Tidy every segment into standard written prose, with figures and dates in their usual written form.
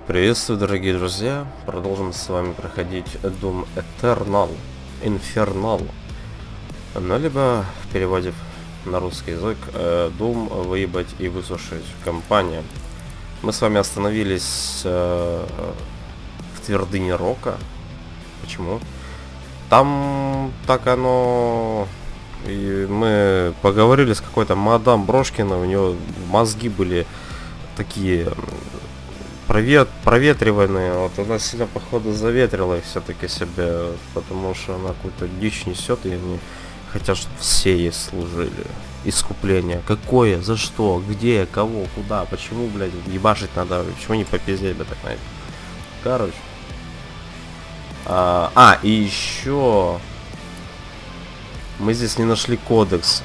Приветствую, дорогие друзья! Продолжим с вами проходить Doom Eternal, Infernal, ну, либо в переводе на русский язык Doom выебать и высушить компания. Мы с вами остановились в Твердыне Рока. Почему? Там так оно... И мы поговорили с какой-то мадам Брошкиной, у нее мозги были такие... проветриванные. Вот она сильно походу заветрила их все-таки себе, потому что она какую-то дичь несет, и они хотят, чтобы все ей служили. Искупление. Какое? За что? Где? Кого? Куда? Почему, блядь, ебашить надо? Почему не попиздеть бы так, знаете? Короче. И еще мы здесь не нашли кодекс.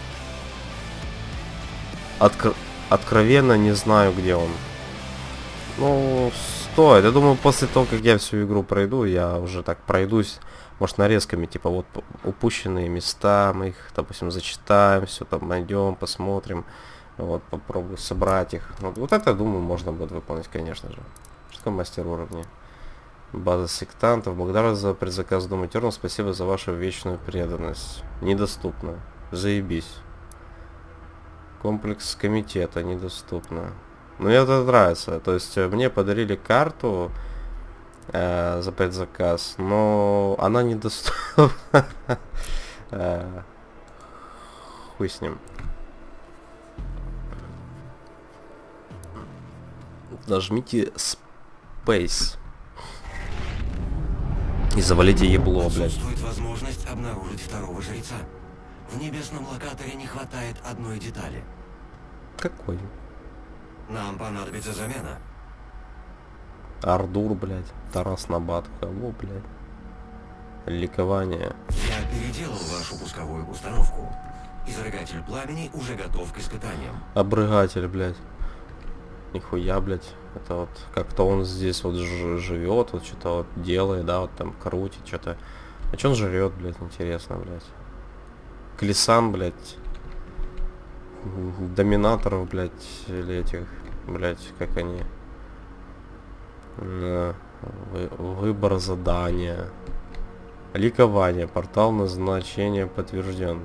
Откровенно не знаю, где он. Ну, стоит. Я думаю, после того, как я всю игру пройду, я уже так пройдусь, может, нарезками, типа, вот упущенные места, мы их, допустим, зачитаем, все там найдем, посмотрим, вот, попробую собрать их. Вот это, думаю, можно будет выполнить, конечно же. Что такое мастер уровня? База сектантов. Благодарю за предзаказ Doom Eternal, спасибо за вашу вечную преданность. Недоступно. Заебись. Комплекс комитета. Недоступно. Ну, мне это нравится. То есть, мне подарили карту за предзаказ, но она недоступна. Хуй с ним. Нажмите Space. И завалите ебло, блядь. Отсутствует возможность обнаружить второго жреца. В небесном локаторе не хватает одной детали. Какой? Нам понадобится замена. Ардур, блядь. Тарас Набат. Кого, блядь? Ликование. Я переделал вашу пусковую установку. Изрыгатель пламени уже готов к испытаниям. Обрыгатель, блядь. Нихуя, блядь. Это вот как-то он здесь вот живет, вот что-то вот делает, да, вот там крутит, что-то. А что он жрет, блядь, интересно, блядь. Клисан, блядь. Доминаторов, блядь, или этих, блядь, как они. Выбор задания. Ликование. Портал назначения подтвержден.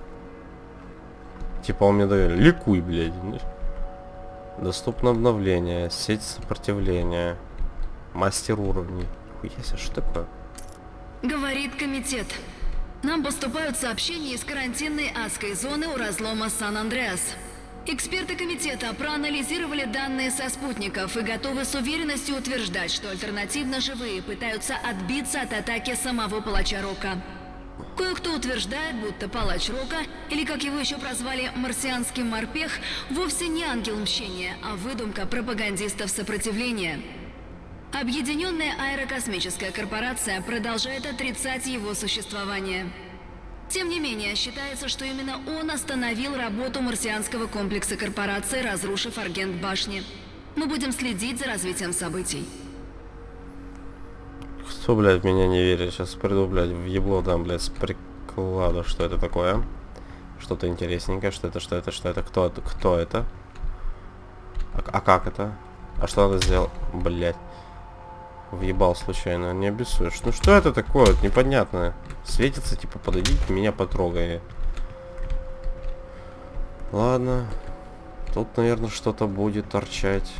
Типа он мне дает. Ликуй, блядь. Доступно обновление. Сеть сопротивления. Мастер уровней. Хуяся, что такое? Говорит комитет. Нам поступают сообщения из карантинной адской зоны у разлома Сан-Андреас. Эксперты комитета проанализировали данные со спутников и готовы с уверенностью утверждать, что альтернативно живые пытаются отбиться от атаки самого Палача Рока. Кое-кто утверждает, будто Палач Рока, или как его еще прозвали марсианский морпех, вовсе не ангел мщения, а выдумка пропагандистов сопротивления. Объединенная аэрокосмическая корпорация продолжает отрицать его существование. Тем не менее, считается, что именно он остановил работу марсианского комплекса корпорации, разрушив Аргент башни. Мы будем следить за развитием событий. Кто, блядь, в меня не верит? Сейчас приду, блядь, в ебло дам, блядь, с приклада. Что это такое? Что-то интересненькое. Что это? Кто это? А как это? А что надо сделать? Блядь. Въебал случайно, не обессудешь. Ну что это такое? Вот непонятное. Светится, типа, подойдите, меня потрогай. Ладно. Тут, наверное, что-то будет торчать.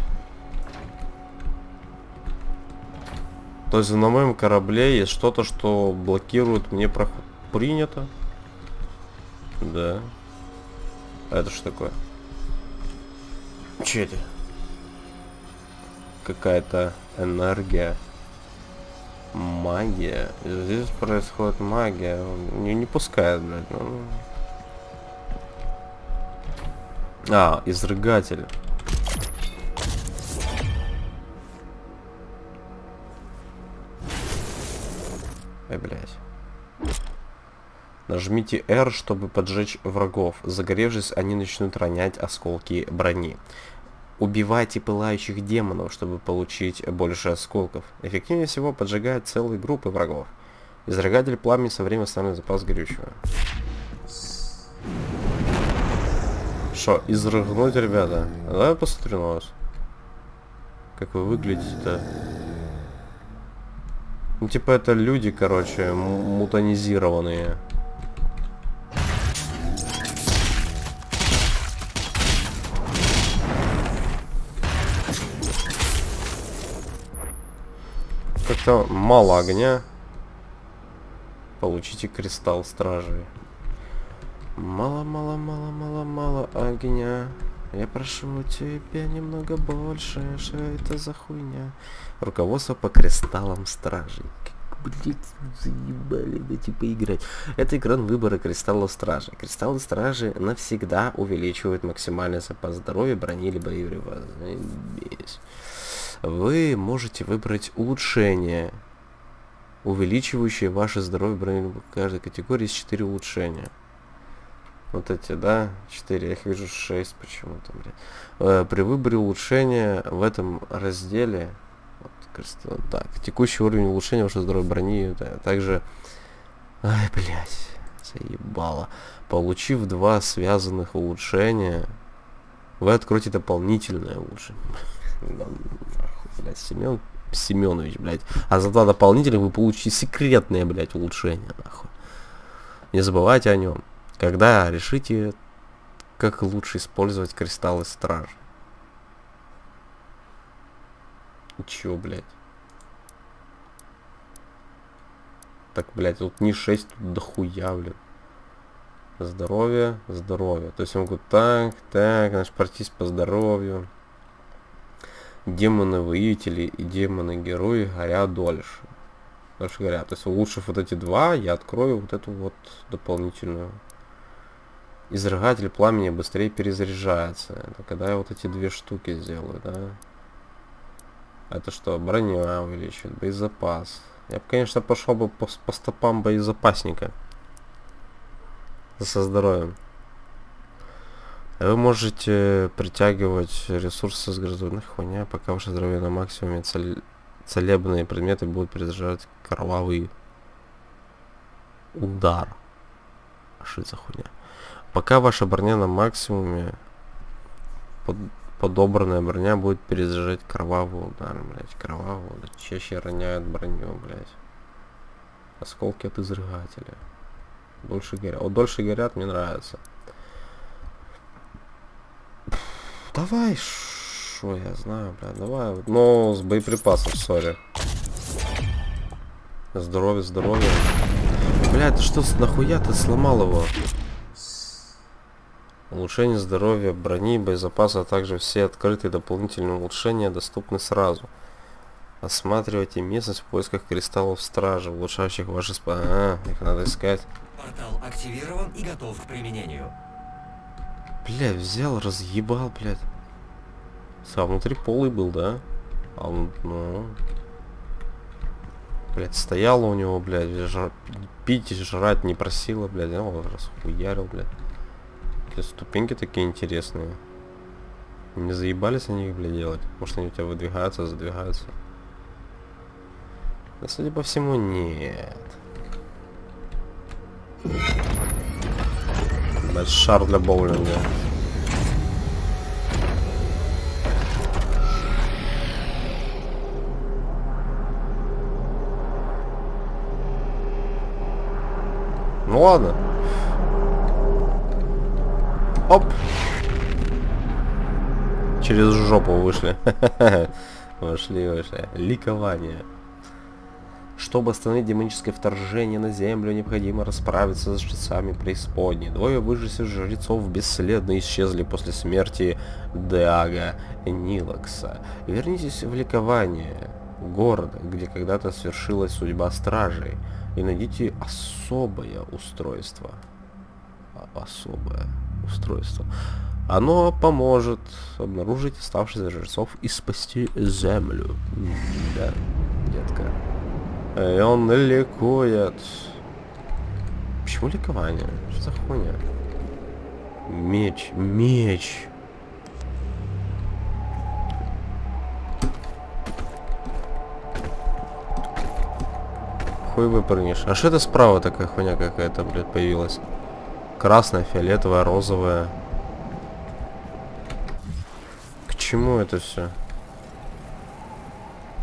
То есть на моем корабле есть что-то, что блокирует мне проход. Принято. Да. А это что такое? Че это? Какая-то энергия. Магия. Здесь происходит магия. Не пускает, блядь. Изрыгатель. Блядь. Нажмите R, чтобы поджечь врагов. Загоревшись, они начнут ронять осколки брони. Убивайте пылающих демонов, чтобы получить больше осколков. Эффективнее всего поджигает целые группы врагов. Изрыгатель пламени со временем становится запас горючего. Что, изрыгнуть, ребята? Давай я посмотрю на вас. Как вы выглядите-то? Ну, типа, это люди, короче, мутанизированные. Как-то мало огня. Получите кристалл стражи. Мало огня. Я прошу тебя немного больше. Что это за хуйня? Руководство по кристаллам стражей. Блять, заебали, да, типа играть. Это экран выбора кристаллов стражи. Кристаллы стражи навсегда увеличивают максимальный запас здоровья, брони или боевого. Вы можете выбрать улучшение, увеличивающее ваше здоровье, брони в каждой категории из 4 улучшения. Вот эти, да, 4, я их вижу 6 почему-то, блядь. При выборе улучшения в этом разделе, вот, кристалл, так, текущий уровень улучшения вашего здоровья, брони, да, также, ай, блядь, заебало. Получив 2 связанных улучшения, вы откроете дополнительное улучшение. Блядь, Семенович, блядь. А за 2 дополнительных вы получите секретное, блядь, улучшение, нахуй. Не забывайте о нем. Когда решите, как лучше использовать кристаллы стражи. Чё, блядь? Так, блядь, тут не 6, тут дохуя, блядь. Здоровье, здоровье. То есть я могу так, значит, пройтись по здоровью. Демоны-воители и демоны-герои горят дольше. Дольше горят. То есть, улучшив вот эти 2, я открою вот эту вот дополнительную. Изрыгатель пламени быстрее перезаряжается. Это когда я вот эти 2 штуки сделаю, да? Это что? Броня увеличивает, боезапас. Я бы, конечно, пошел бы по стопам боезапасника. Со здоровьем. Вы можете притягивать ресурсы с грозовых хуйня, пока ваше здоровье на максимуме. Целебные предметы будут перезаряжать кровавый удар. Что это за хуйня? Пока ваша броня на максимуме, подобранная броня будет перезаряжать кровавый удар, блять. Кровавый удар. Чаще роняют броню, блять. Осколки от изрыгателя. Дольше горят. Вот дольше горят, мне нравится. Давай, шо я знаю, блядь, давай. Но с боеприпасов, сори. Здоровье, здоровье. Бля, ты что, нахуя ты сломал его? Улучшение здоровья, брони, боезапаса, а также все открытые дополнительные улучшения доступны сразу. Осматривайте местность в поисках кристаллов стражи, улучшающих ваши их надо искать. Портал активирован и готов к применению. Бля, взял, разъебал, блядь. Сам внутри полый был, да? А он, ну... Блядь, стояла у него, блядь, пить и жрать не просила, блядь, я его расхуярил, блядь. Ступеньки такие интересные. Не заебались они их, блядь, делать? Может, они у тебя выдвигаются, задвигаются? Да, судя по всему, нет. Блядь, шар для боулинга. Ну ладно. Оп. Через жопу вышли. Вышли. Ликование. Чтобы остановить демоническое вторжение на землю, необходимо расправиться с жрецами преисподней. 2 выживших жрецов бесследно исчезли после смерти Деага Нилокса. Вернитесь в Ликование, город, где когда-то свершилась судьба стражей, и найдите особое устройство. Оно поможет обнаружить оставшихся жрецов и спасти землю. Да, детка. И он ликует. Почему ликование? Что за хуйня? Меч. Хуй выпрыгнешь. А что это справа такая хуйня какая-то, блядь, появилась? Красная, фиолетовая, розовая. К чему это все?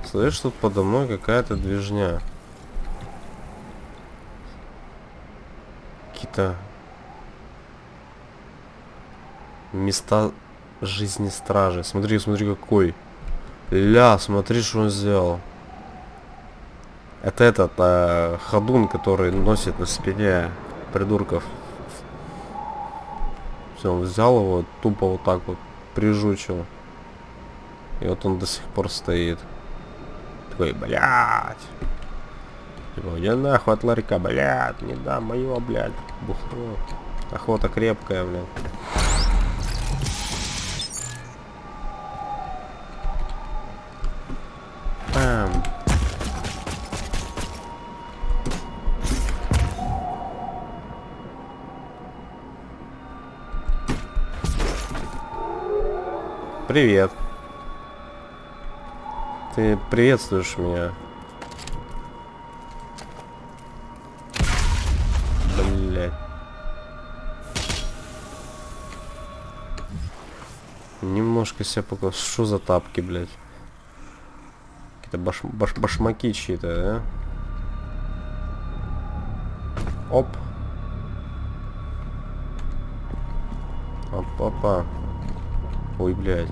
Слышь, тут подо мной какая-то движня. Какие-то места жизни стражи. Смотри, смотри какой. Ля, смотри, что он сделал. Это этот ходун, который носит на спине придурков. Все, он взял его, тупо вот так вот прижучил. И вот он до сих пор стоит. Такой, блядь. Типа, я нахуй от ларька, блядь, не дам моего, блядь. Бухло. Охота крепкая, блядь. Пам. Привет. Ты приветствуешь меня. Блять. Немножко себя пока... Что за тапки, блять? Какие-то башмаки чьи-то, да? Оп. Оп-опа. Ой, блядь.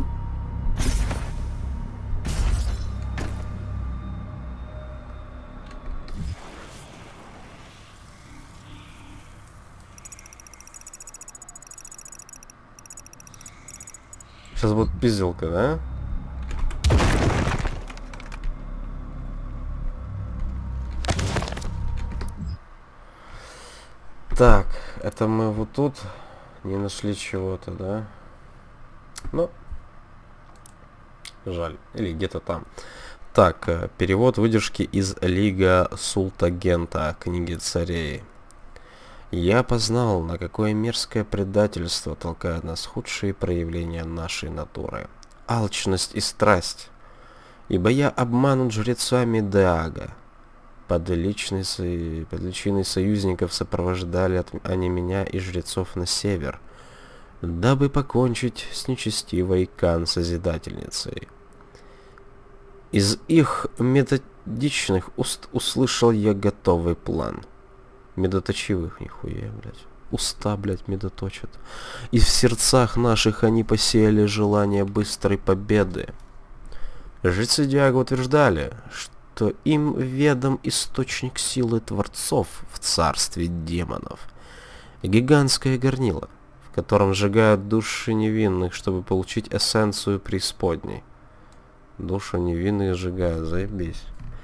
Сейчас будет пизделка, да? Так, это мы вот тут не нашли чего-то, да? Ну, жаль. Или где-то там. Так, перевод выдержки из Лига Султагента, книги царей. Я познал, на какое мерзкое предательство толкают нас худшие проявления нашей натуры. Алчность и страсть. Ибо я обманут жрецами Деага. Под личиной союзников сопровождали они меня и жрецов на север, дабы покончить с нечестивой Кан-созидательницей. Из их методичных уст услышал я готовый план. Медоточивых, нихуя, блядь. Уста, блядь, медоточат. И в сердцах наших они посеяли желание быстрой победы. Жрецы Диага утверждали, что им ведом источник силы творцов в царстве демонов. Гигантское горнило, в котором сжигают души невинных, чтобы получить эссенцию преисподней. Душу невинных сжигают, заебись.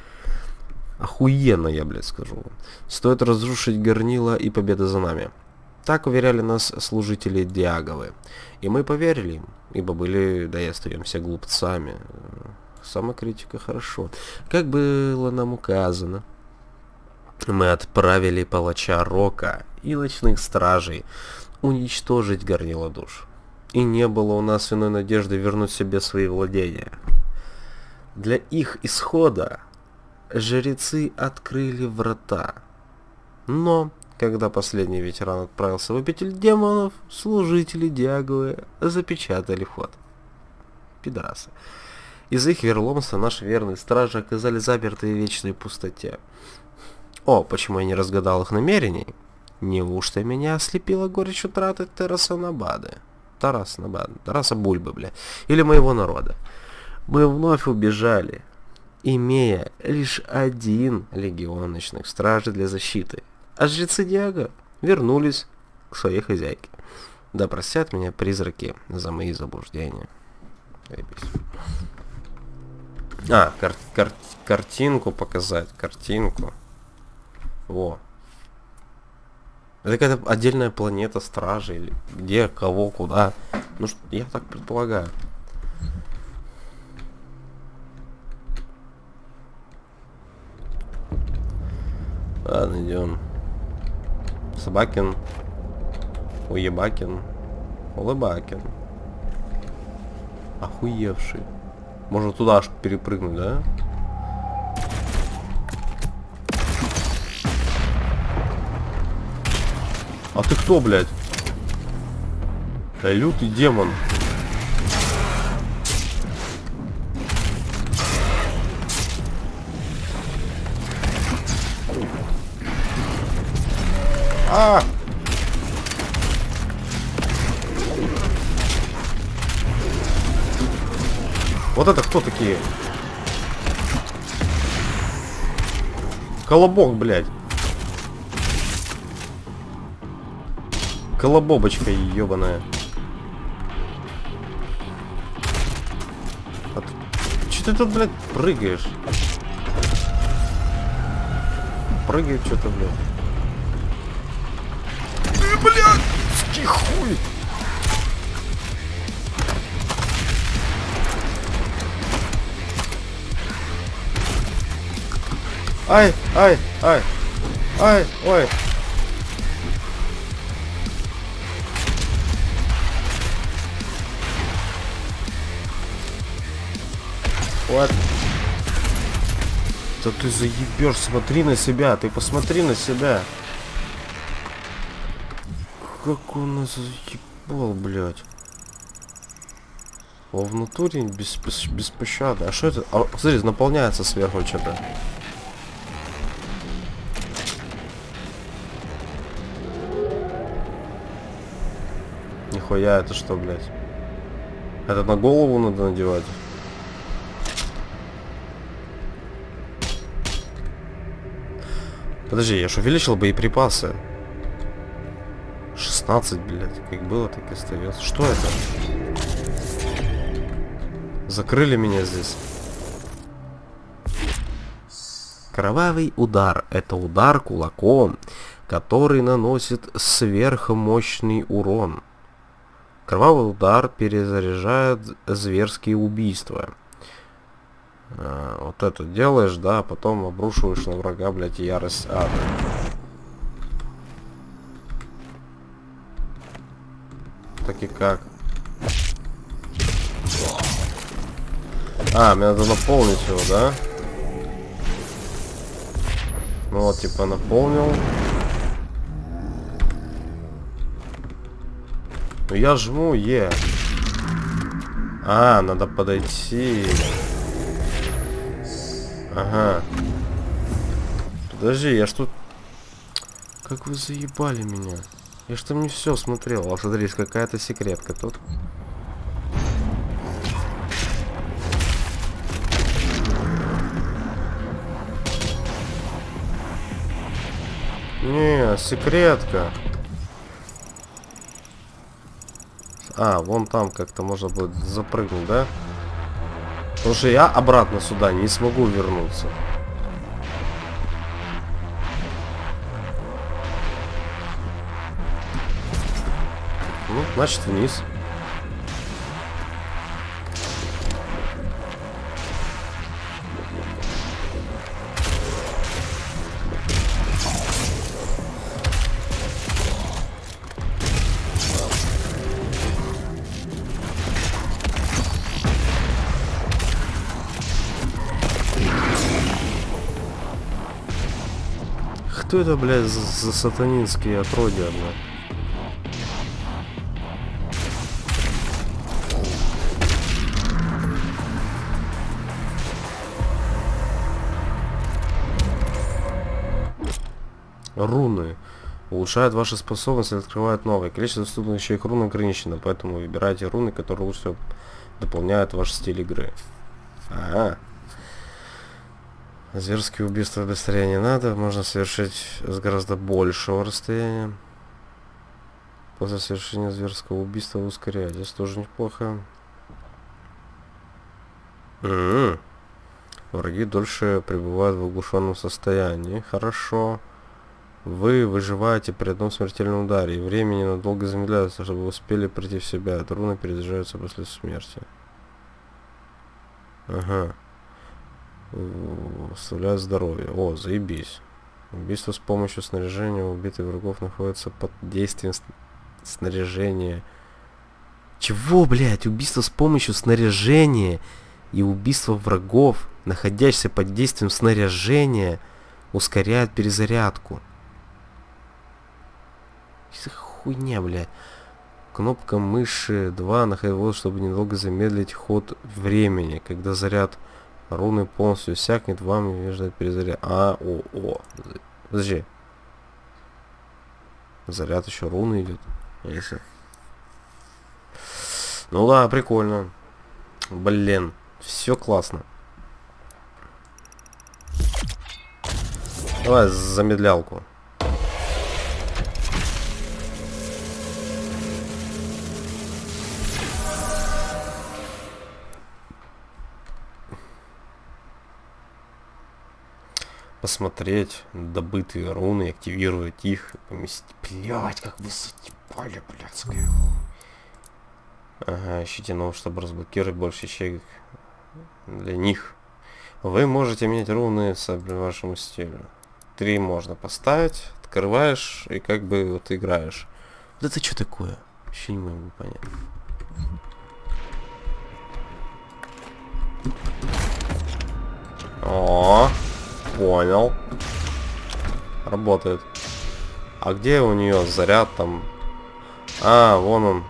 Охуенно, я, блядь, скажу. Стоит разрушить горнило, и победа за нами. Так уверяли нас служители Диаговы. И мы поверили им, ибо были, да и остаемся глупцами. Самокритика хорошо. Как было нам указано, мы отправили палача Рока и ночных стражей уничтожить горнило душ. И не было у нас иной надежды вернуть себе свои владения. Для их исхода жрецы открыли врата. Но, когда последний ветеран отправился в обитель демонов, служители Диаговы запечатали вход. Пидорасы. Из-за их верломства наши верные стражи оказались заперты в вечной пустоте. О, почему я не разгадал их намерений? Неужто меня ослепила горечь утраты Тараса Бульбы, бля. Или моего народа. Мы вновь убежали, имея лишь один легион ночных стражей для защиты. А жрецы Диага вернулись к своей хозяйке. Да простят меня призраки за мои заблуждения. А, картинку показать, картинку. Во. Это какая-то отдельная планета стражей, или где, кого, куда. Ну, я так предполагаю. Ладно, идем. Собакин. Уебакин. Улыбакин. Охуевший. Можно туда аж перепрыгнуть, да? А ты кто, блядь? Да лютый демон. А! Вот это кто такие? Колобок, блядь. Колобобочка ебаная. Че ты тут, блядь, прыгаешь? Прыгает что-то, блядь. Блядь! Хуй! Ай, ай, ай. Ай, ой. Вот. Да ты заебешь, смотри на себя, ты посмотри на себя. Как он нас заебал, блядь. О, в натуре беспощадно. А что это? А, смотри, наполняется сверху что-то. Нихуя, это что, блядь? Это на голову надо надевать? Подожди, я же увеличил боеприпасы. 16, блядь. Как было, так и остается. Что это? Закрыли меня здесь. Кровавый удар. Это удар кулаком, который наносит сверхмощный урон. Кровавый удар перезаряжает зверские убийства. Вот это делаешь, да, а потом обрушиваешь на врага, блядь, ярость ада. Так и как? А, мне надо наполнить его, да? Ну вот, типа, наполнил. Ну я жму Е. А, надо подойти. Ага. Подожди, я ж тут... Как вы заебали меня. Я ж там не все смотрел. А смотри, какая-то секретка тут. Не, секретка. А, вон там как-то можно будет запрыгнуть, да? Потому что я обратно сюда не смогу вернуться. Ну, значит, вниз. Что это, блядь, за сатанинские отродья, блядь? Руны. Улучшают ваши способности, открывают новые. Количество доступных их рун ограничено, поэтому выбирайте руны, которые лучше всего дополняют ваш стиль игры. Ага. Зверские убийства быстрее не надо. Можно совершить с гораздо большего расстояния. После совершения зверского убийства ускоряет. Здесь тоже неплохо. Враги дольше пребывают в оглушенном состоянии. Хорошо. Вы выживаете при одном смертельном ударе. И времени надолго замедляется, чтобы вы успели прийти в себя. Руны перезаряжаются после смерти. Ага. Вставляют здоровье. О, заебись. Убийство с помощью снаряжения убитых врагов находится под действием снаряжения. Чего, блядь? Убийство с помощью снаряжения и убийство врагов, находящихся под действием снаряжения, ускоряют перезарядку. Что за хуйня, блядь? Кнопка мыши 2 находится, чтобы недолго замедлить ход времени. Когда заряд руны полностью иссякнет, вам нужно перезаряд. Подожди. Заряд еще руны идет. Если. Ну да, прикольно. Блин, все классно. Давай замедлялку. Посмотреть добытые руны, активировать их, поместить. Блять, как вы затипали, блядская. Ага, ищите нового, чтобы разблокировать больше ячеек для них. Вы можете менять руны с вашему стилю. 3 можно поставить, открываешь и как бы вот играешь. Вот это что такое? Вообще не могу понять. О, понял. Работает. А где у нее заряд там? А, вон он.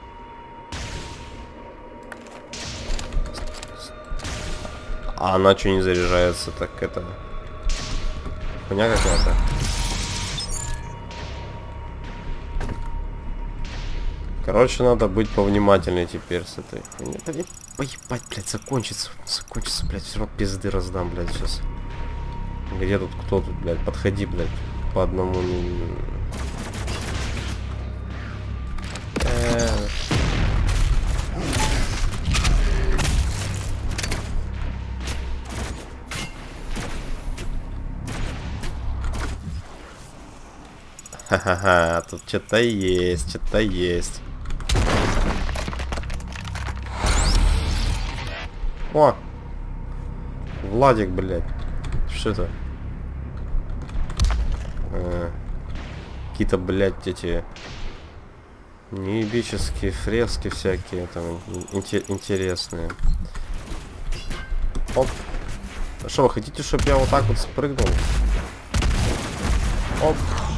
А она что не заряжается? Так это... Хуйня какая-то. Короче, надо быть повнимательнее теперь с этой хуйней. Да не поебать, блядь, закончится. Закончится, блядь, все равно пизды раздам, блядь, сейчас. Где тут кто тут, блядь? Подходи, блядь. По одному. Ха-ха-ха, тут что-то есть, что-то есть. О! Владик, блядь. Что это? Какие-то, блядь, эти неебические фрески всякие там интересные. Оп. А что, вы хотите, чтобы я вот так вот спрыгнул? Оп.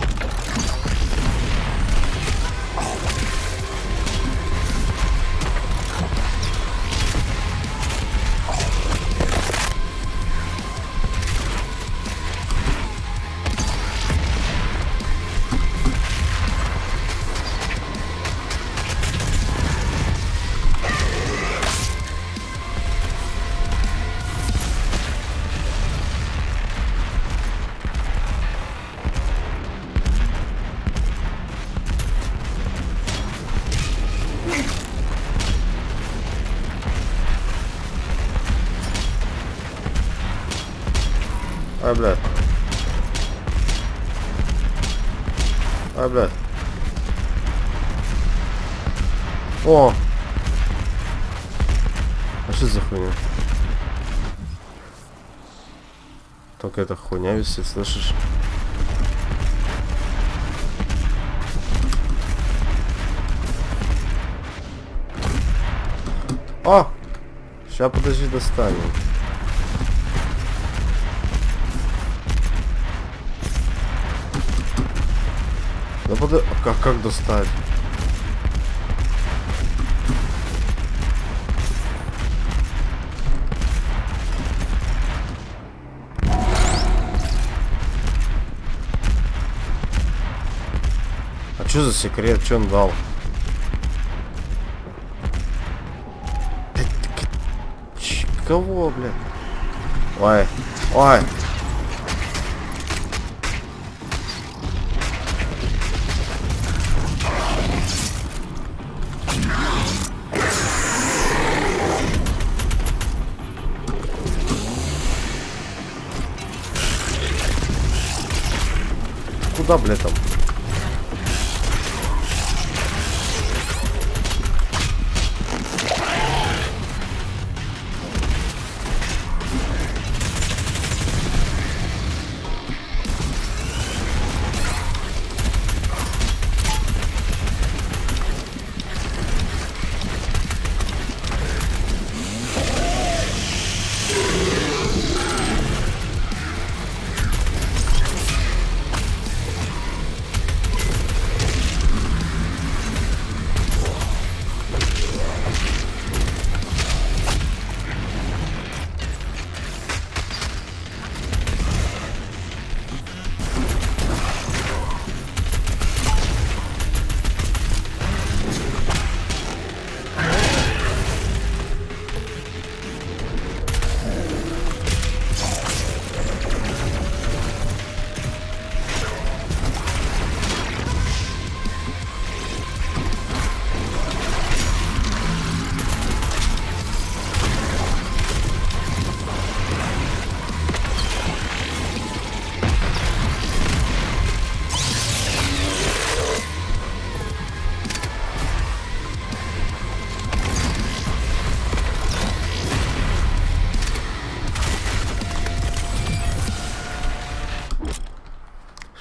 Ай, блядь. Ай, блядь. О! А что за хуйня? Только эта хуйня висит, слышишь? О! Сейчас, подожди, достанем. Да под... как достать? А что за секрет? Что он дал? Кого, блядь? Ой, ой. Куда, блядь, там?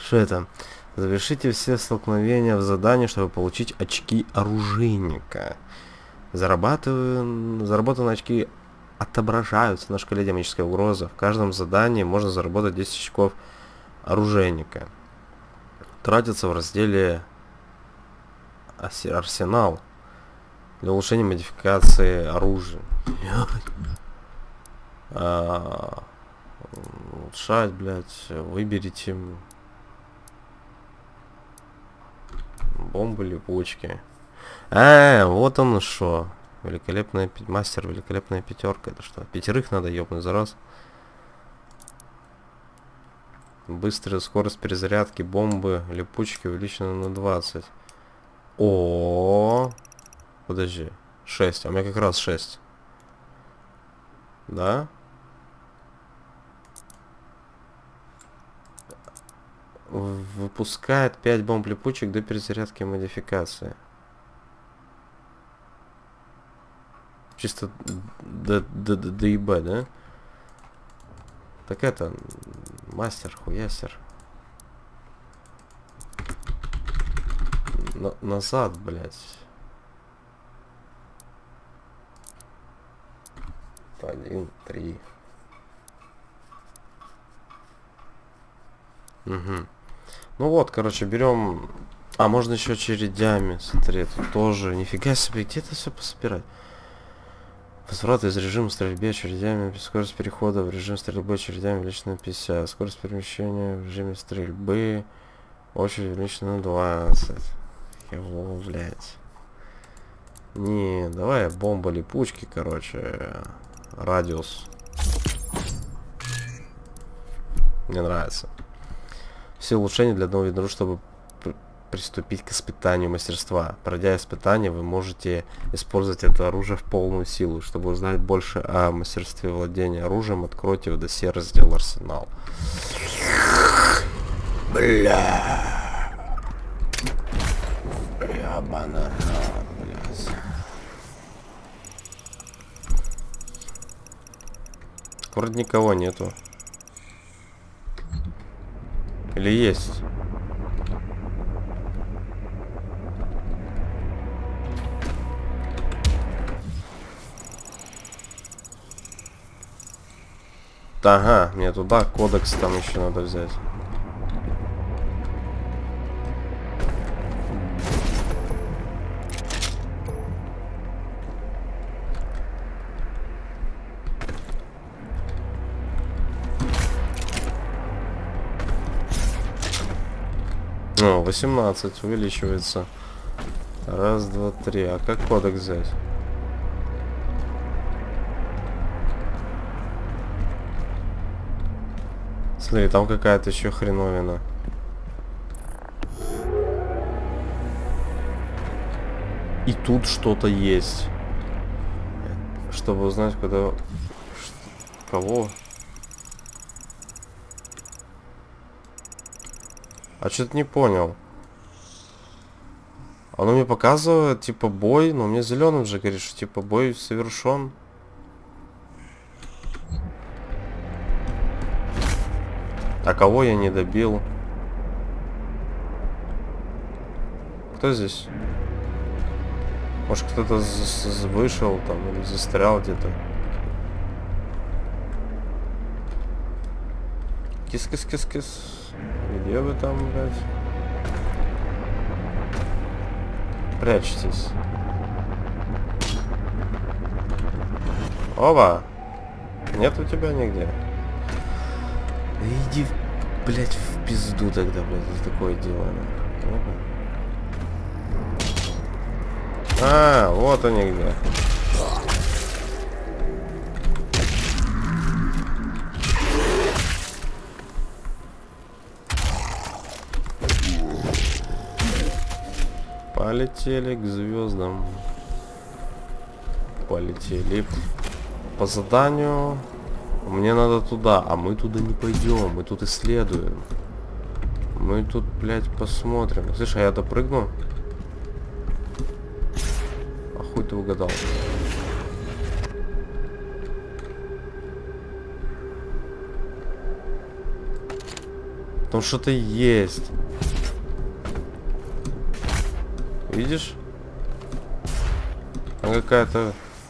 Что это? Завершите все столкновения в задании, чтобы получить очки оружейника. Заработанные очки отображаются на шкале динамической угрозы. В каждом задании можно заработать 10 очков оружейника. Тратится в разделе арсенал для улучшения модификации оружия. Улучшать, блядь, выберите бомбы, липучки. Вот он что. Великолепная мастер, великолепная пятерка. Это что? 5 надо ёбнуть за раз. Быстрая скорость перезарядки бомбы, липучки увеличена на 20. О, подожди. 6. А у меня как раз 6. Да? Выпускает 5 бомб липучек до перезарядки и модификации. Чисто ДИБ, да? Так это, мастер, хуясер. Назад, блядь. 1, 3. Угу. Ну вот, короче, берем... А, можно еще очередями. Смотри, тут тоже. Нифига себе, где это все пособирать? Возврат из режима стрельбы очередями. Скорость перехода в режим стрельбы очередями увеличена на 50. Скорость перемещения в режиме стрельбы. Очередь увеличена на 20. Его, блядь. Не, давай бомба липучки, короче. Радиус. Мне нравится. Все улучшения для одного вида, чтобы приступить к испытанию мастерства. Пройдя испытание, вы можете использовать это оружие в полную силу. Чтобы узнать больше о мастерстве владения оружием, откройте в досье раздел арсенал. Бля. Ябана, блядь. Вроде никого нету. Или есть? Ага, мне туда кодекс там еще надо взять. О, 18 увеличивается. Раз, два, три. А как кодекс взять? Смотри, там какая-то еще хреновина. И тут что-то есть. Чтобы узнать, куда... Кого? А что-то не понял. Оно мне показывает, типа, бой, но мне зеленым же говорит, что, типа, бой совершен. А кого я не добил? Кто здесь? Может, кто-то вышел там или застрял где-то? Кис-кис-кис-кис. Где вы там, блядь? Прячьтесь. Оба! Нет у тебя нигде. Иди, блядь, в пизду тогда, блядь, за такое дело. А, вот они где. Полетели к звездам. Полетели. По заданию мне надо туда, а мы туда не пойдем. Мы тут исследуем. Мы тут, блядь, посмотрим. Слышь, а я допрыгну? А хуй ты угадал. Там что-то есть. Видишь? Там какая-то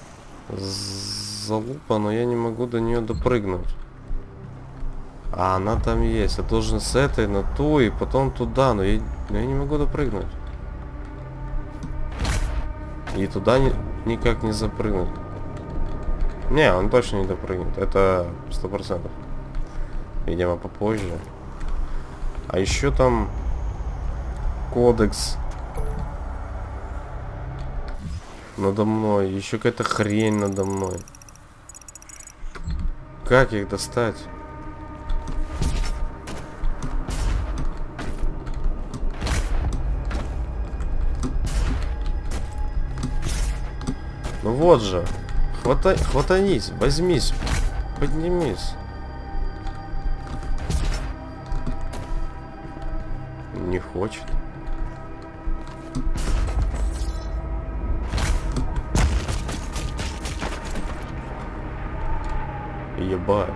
залупа, но я не могу до нее допрыгнуть. А она там есть. Я должен с этой на ту и потом туда, но я не могу допрыгнуть. И туда никак не запрыгнуть. Не, он точно не допрыгнет. Это 100%. Видимо, попозже. А еще там кодекс надо мной. Еще какая-то хрень надо мной. Как их достать? Ну вот же. Хватанись, возьмись, поднимись. Не хочет. Ебать.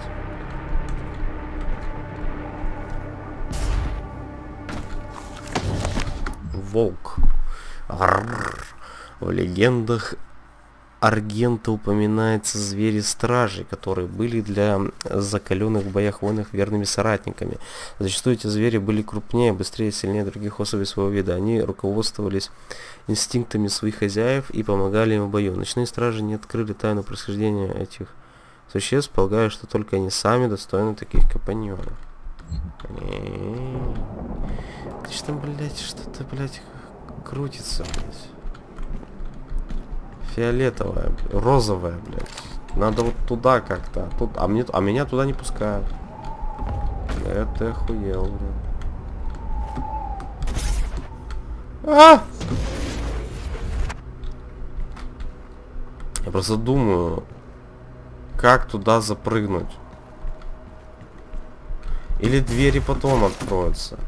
Волк. Арррр. В легендах Аргента упоминается звери-стражи, которые были для закаленных в боях воинов верными соратниками. Зачастую эти звери были крупнее, быстрее, сильнее других особей своего вида. Они руководствовались инстинктами своих хозяев и помогали им в бою. Ночные стражи не открыли тайну происхождения этих существ, полагая, что только они сами достойны таких компаньонов. Ты что там, блядь, что-то, блядь, крутится, блядь. Фиолетовая, розовая, блядь. Надо вот туда как-то. Тут, а меня туда не пускают. Это охуел, блядь. А! Я просто думаю, как туда запрыгнуть. Или двери потом откроются.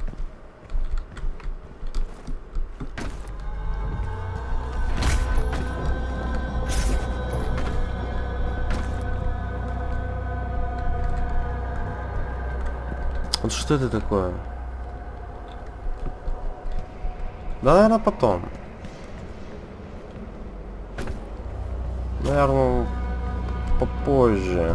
Вот что это такое? Да, наверное, потом. Наверное, попозже.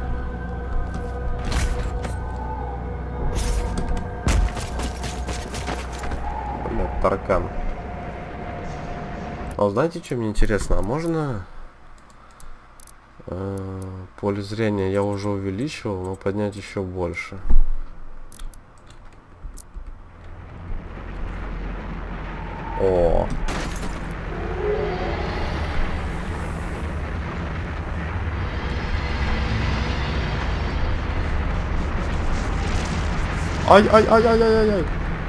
Блядь, таракан. А знаете, что мне интересно? А можно поле зрения я уже увеличивал, но поднять еще больше? О. Ай-ай-ай-ай-ай-ай.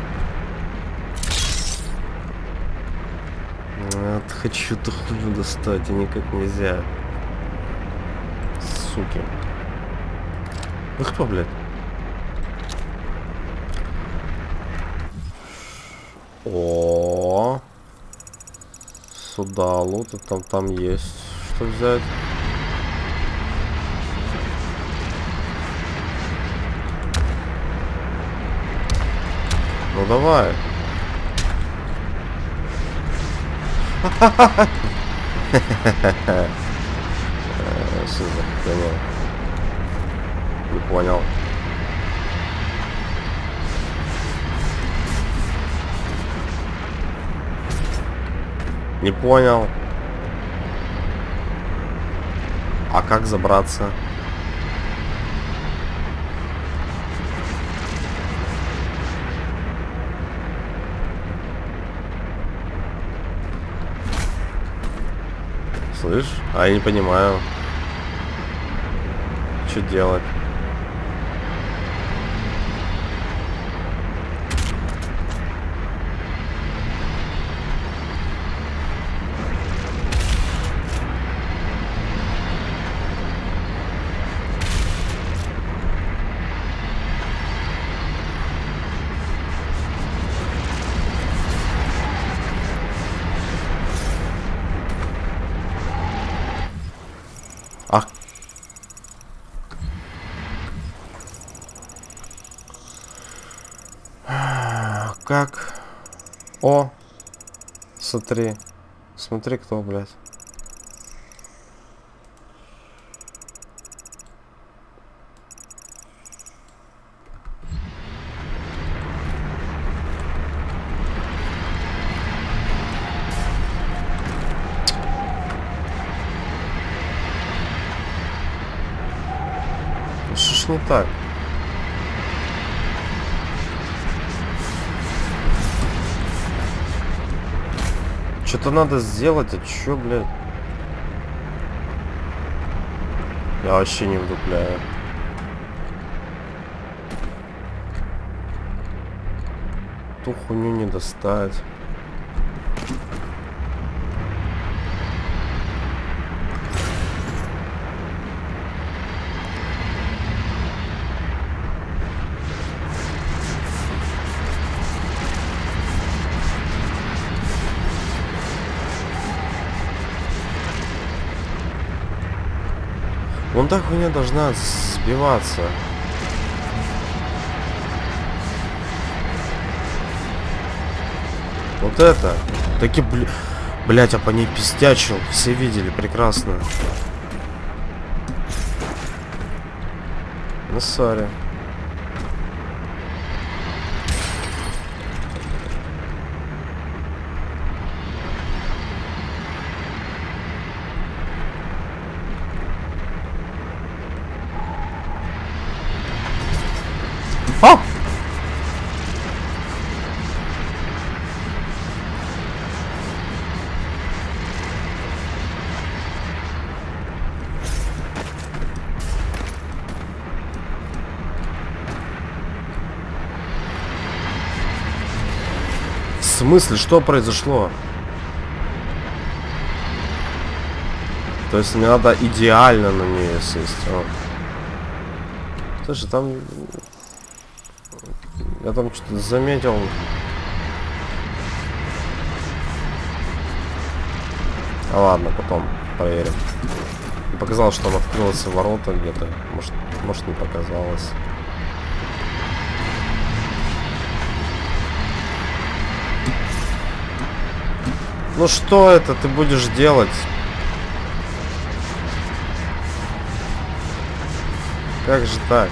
Вот, хочу эту хуйню достать, и никак нельзя. Суки. Вы кто, блядь? О, сюда лут, там есть что взять. Ну давай. Что за хуйня? Не понял. Не понял. А как забраться? Слышь? А я не понимаю. Что делать? Как? О! Смотри. Смотри, кто, блядь. Что ж не так? Что-то надо сделать, а чё, блядь? Я вообще не вдупляю. Ту хуйню не достать. Вон так хуйня должна сбиваться. Вот это. Таки, блять, а по ней пиздячил. Все видели прекрасно. Ну, сори. А! В смысле, что произошло? То есть мне надо идеально на нее сесть. О. Слушай, там... Я там что-то заметил. А ладно, потом проверим. Показалось, что там открылось ворота где-то. Может не показалось. Ну что это ты будешь делать? Как же так?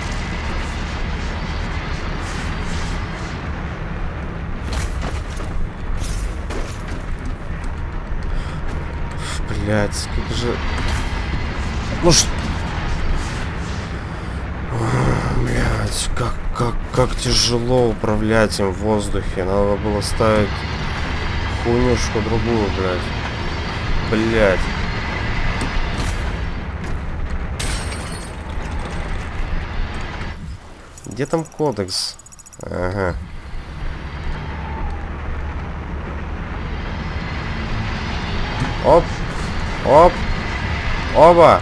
Блять, как же... Ну что... Блять, как тяжело управлять им в воздухе. Надо было ставить хуйнюшку другую, блять. Блять. Где там кодекс? Ага. Оп. Оп. Оба.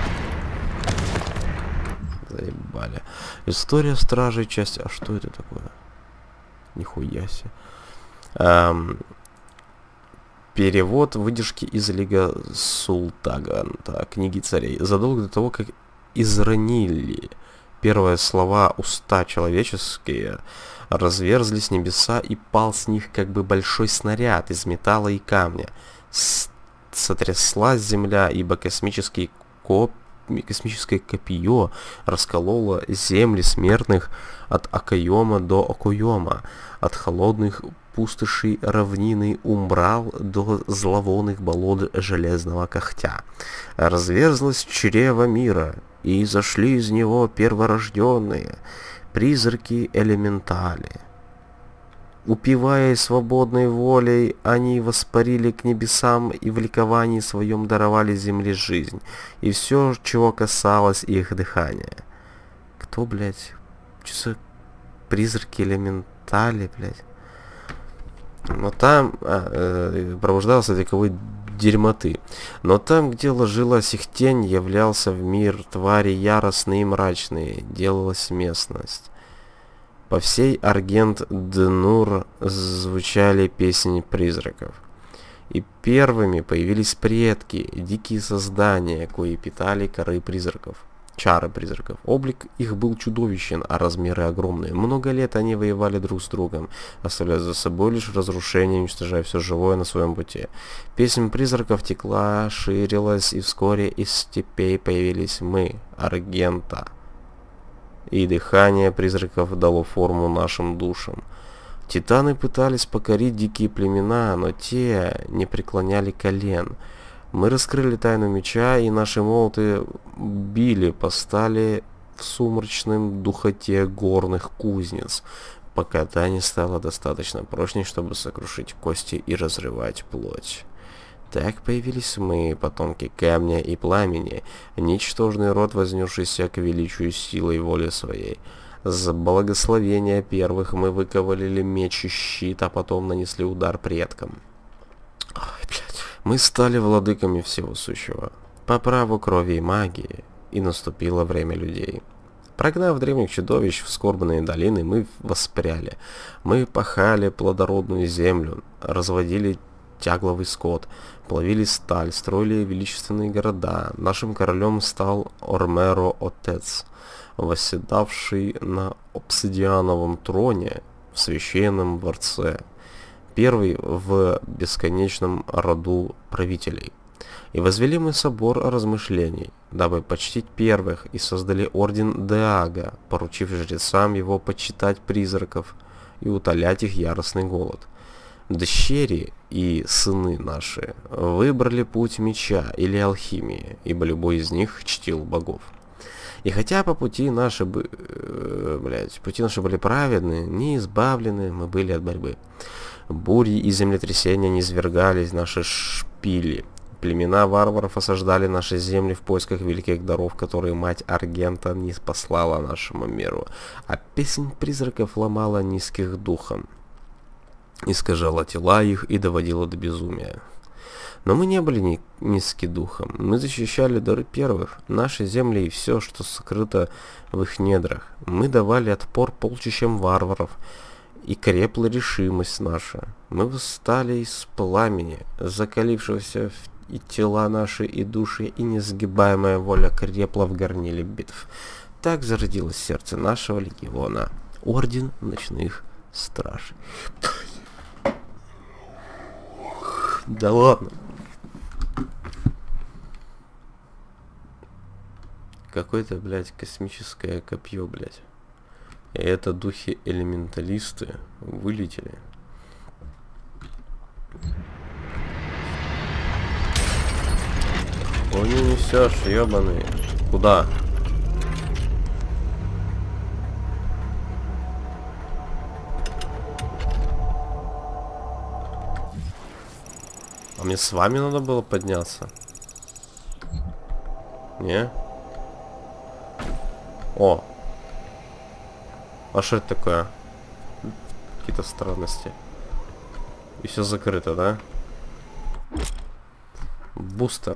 Заебали. История стражей, часть... А что это такое? Нихуя себе. Перевод выдержки из Лига Султагана. Книги царей. Задолго до того, как изранили первые слова уста человеческие, разверзлись небеса, и пал с них как бы большой снаряд из металла и камня. Сотряслась земля, ибо космическое копье раскололо земли смертных от Окайома до Окойома, от холодных пустошей равнины Умбрал до зловонных болот Железного Когтя. Разверзлось чрево мира, и зашли из него перворожденные, призраки элементали. Упивая свободной волей, они воспарили к небесам и в ликовании своем даровали земле жизнь и все, чего касалось их дыхания. Кто, блядь? Что за призраки элементали, блядь? Но там пробуждался вековой дерьмоты. Но там, где ложилась их тень, являлся в мир твари яростные и мрачные, делалась местность. По всей Аргент-Днур звучали песни призраков. И первыми появились предки, дикие создания, кои питали коры призраков. чары призраков. Облик их был чудовищен, а размеры огромные. Много лет они воевали друг с другом, оставляя за собой лишь разрушение, уничтожая все живое на своем пути. Песнь призраков текла, ширилась, и вскоре из степей появились мы, Аргента. И дыхание призраков дало форму нашим душам. Титаны пытались покорить дикие племена, но те не преклоняли колен. Мы раскрыли тайну меча, и наши молоты били по стали в сумрачном духоте горных кузнец, пока та не стала достаточно прочной, чтобы сокрушить кости и разрывать плоть. Так появились мы, потомки камня и пламени, ничтожный род, вознесшийся к величию силой воли своей. С благословения первых мы выковалили меч и щит, а потом нанесли удар предкам. Ой, блядь. Мы стали владыками всего сущего, по праву крови и магии, и наступило время людей. Прогнав древних чудовищ в скорбные долины, мы воспряли. Мы пахали плодородную землю, разводили тягловый скот, плавили сталь, строили величественные города. Нашим королем стал Ормеро-Отец, восседавший на обсидиановом троне в священном дворце, первый в бесконечном роду правителей. И возвели мы собор размышлений, дабы почтить первых, и создали орден Деага, поручив жрецам его почитать призраков и утолять их яростный голод. Дщери и сыны наши выбрали путь меча или алхимии, ибо любой из них чтил богов. И хотя пути наши были праведны, не избавлены мы были от борьбы. Бури и землетрясения низвергались наши шпили. Племена варваров осаждали наши земли в поисках великих даров, которые мать Аргента не послала нашему миру. А песнь призраков ломала низких духом, искажала тела их и доводила до безумия. Но мы не были низки духом. Мы защищали дары первых, наши земли и все, что скрыто в их недрах. Мы давали отпор полчищам варваров, и крепла решимость наша. Мы восстали из пламени, закалившегося и тела наши, и души, и несгибаемая воля крепла в горниле битв. Так зародилось сердце нашего легиона, орден ночных страж. Да ладно. Какое-то, блядь, космическое копье, блядь. И это духи-элементалисты вылетели. Ой, не несешь, ебаный. Куда? А мне с вами надо было подняться? Не? О! А что это такое? Какие-то странности. И все закрыто, да? Бустер.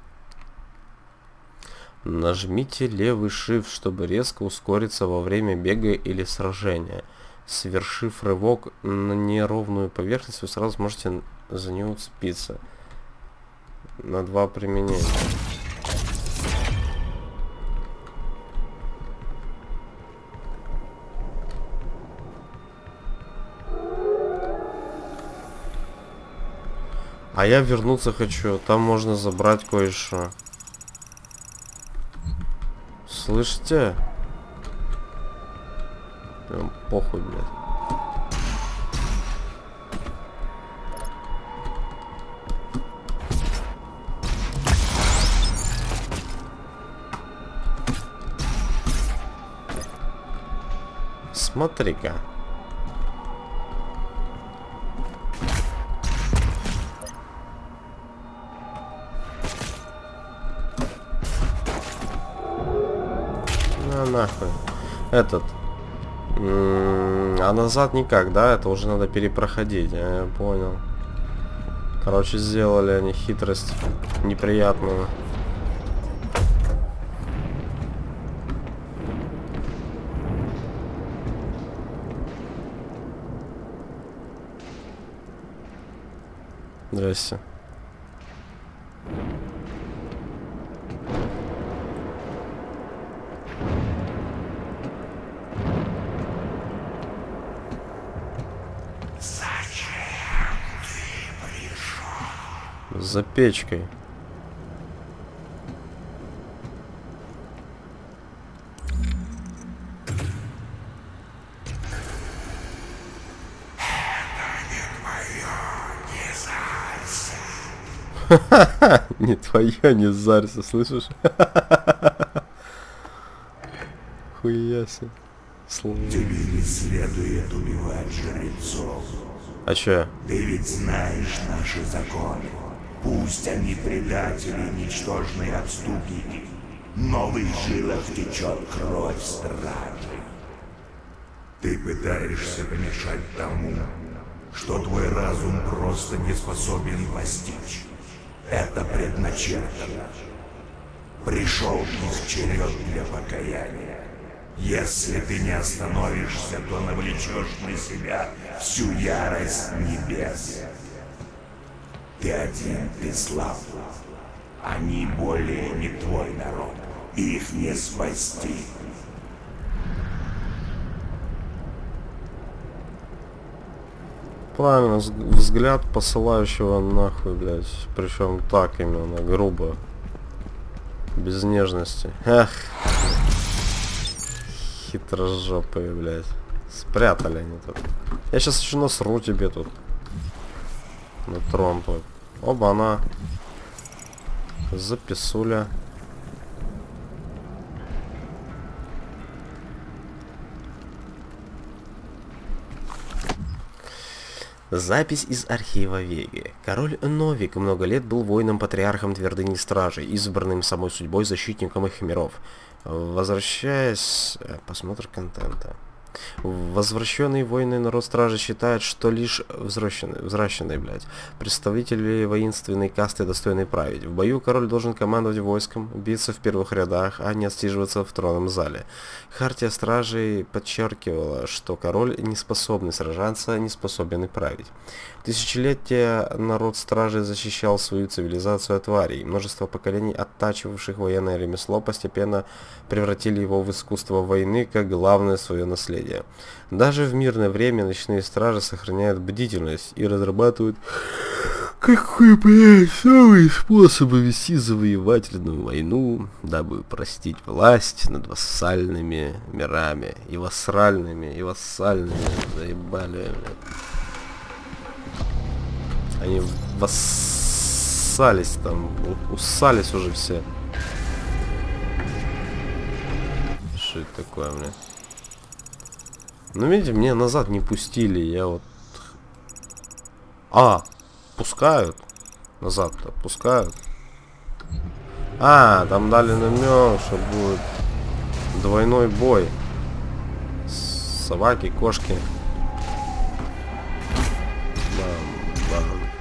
Нажмите левый shift, чтобы резко ускориться во время бега или сражения. Совершив рывок на неровную поверхность, вы сразу сможете за него уцепиться. На 2 применения. А я вернуться хочу. Там можно забрать кое-что. Слышите? Прям похуй, блядь. Смотри-ка. Нахуй. Этот. А назад никак, да? Это уже надо перепроходить. Я понял. Короче, сделали они хитрость неприятную. Здрасте. За печкой. Не твоя, не зарься, слышишь? Хуяси. Тебе не следует убивать жрецов. А чё? Ты ведь знаешь наши законы. Пусть они предатели, ничтожные отступники, но в их жилах течет кровь стражи. Ты пытаешься помешать тому, что твой разум просто не способен постичь. Это предначертано. Пришел их черед для покаяния. Если ты не остановишься, то навлечешь на себя всю ярость небес. Ты один, ты слаб. Они более не твой народ. Их не спасти. Правильно, взгляд посылающего нахуй, блядь. Причем так именно, грубо. Без нежности. Эх. Хитрожопые, блядь. Спрятали они тут. Я сейчас еще насру тебе тут. На трон тут. Оба-на. Записуля. Запись из архива Веги. Король Новик много лет был воином-патриархом Твердыни Стражей, избранным самой судьбой защитником их миров. Возвращаясь... Посмотр контента. Возвращенный военный народ стражи считает, что лишь взращенные, блядь, представители воинственной касты достойны править. В бою король должен командовать войском, биться в первых рядах, а не отсиживаться в тронном зале. Хартия стражей подчеркивала, что король, не способный сражаться, не способен и править. Тысячелетия народ стражей защищал свою цивилизацию от тварей. Множество поколений, оттачивавших военное ремесло, постепенно превратили его в искусство войны как главное свое наследие. Даже в мирное время ночные стражи сохраняют бдительность и разрабатывают какой, блядь, новые способы вести завоевательную войну, дабы простить власть над вассальными мирами и вассальными, заебали, блядь. Они воссались там, усались уже все. Что это такое, блядь? Ну, видите, мне назад не пустили, я вот... Пускают. Назад-то пускают. Там дали намек, что будет двойной бой. Собаки, кошки. Да.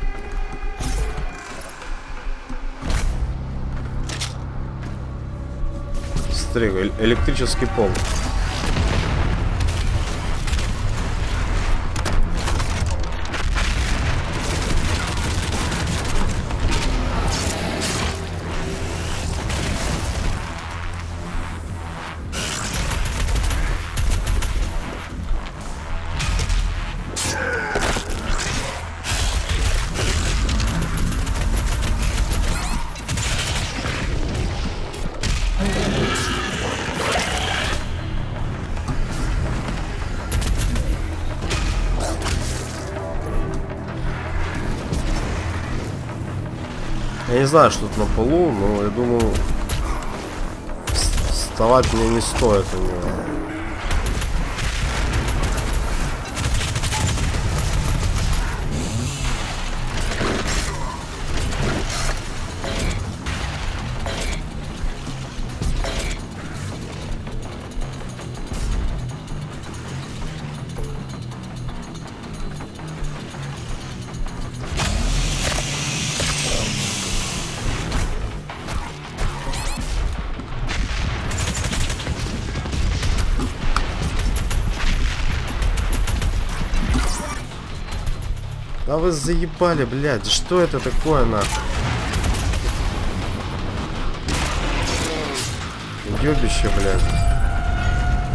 Смотри, электрический пол. Я не знаю, что тут на полу, но я думаю, вставать мне не стоит у него. Да вы заебали, блядь, что это такое, нахуй? Ёбище, блядь.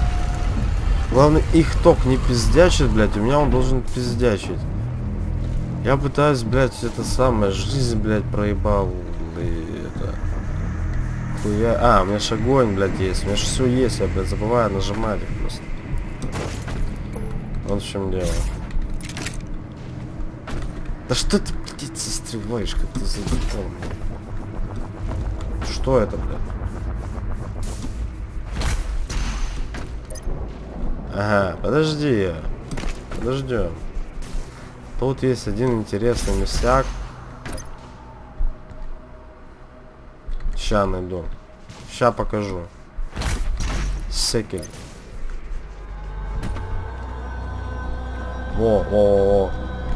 Главное, их ток не пиздячит, блядь, у меня он должен пиздячить. Я пытаюсь, блядь, это самое, жизнь, блядь, проебал. И это... Хуя... А, у меня ж огонь, блядь, есть. У меня ж все есть, я, блядь, забываю нажимать просто. Вот в чем дело. Да что ты, блядь, застреваешь, как ты задумал? Что это, блядь? Ага, подожди. Подождем. Тут есть один интересный ништяк. Ща найду. Ща покажу. Секель. О.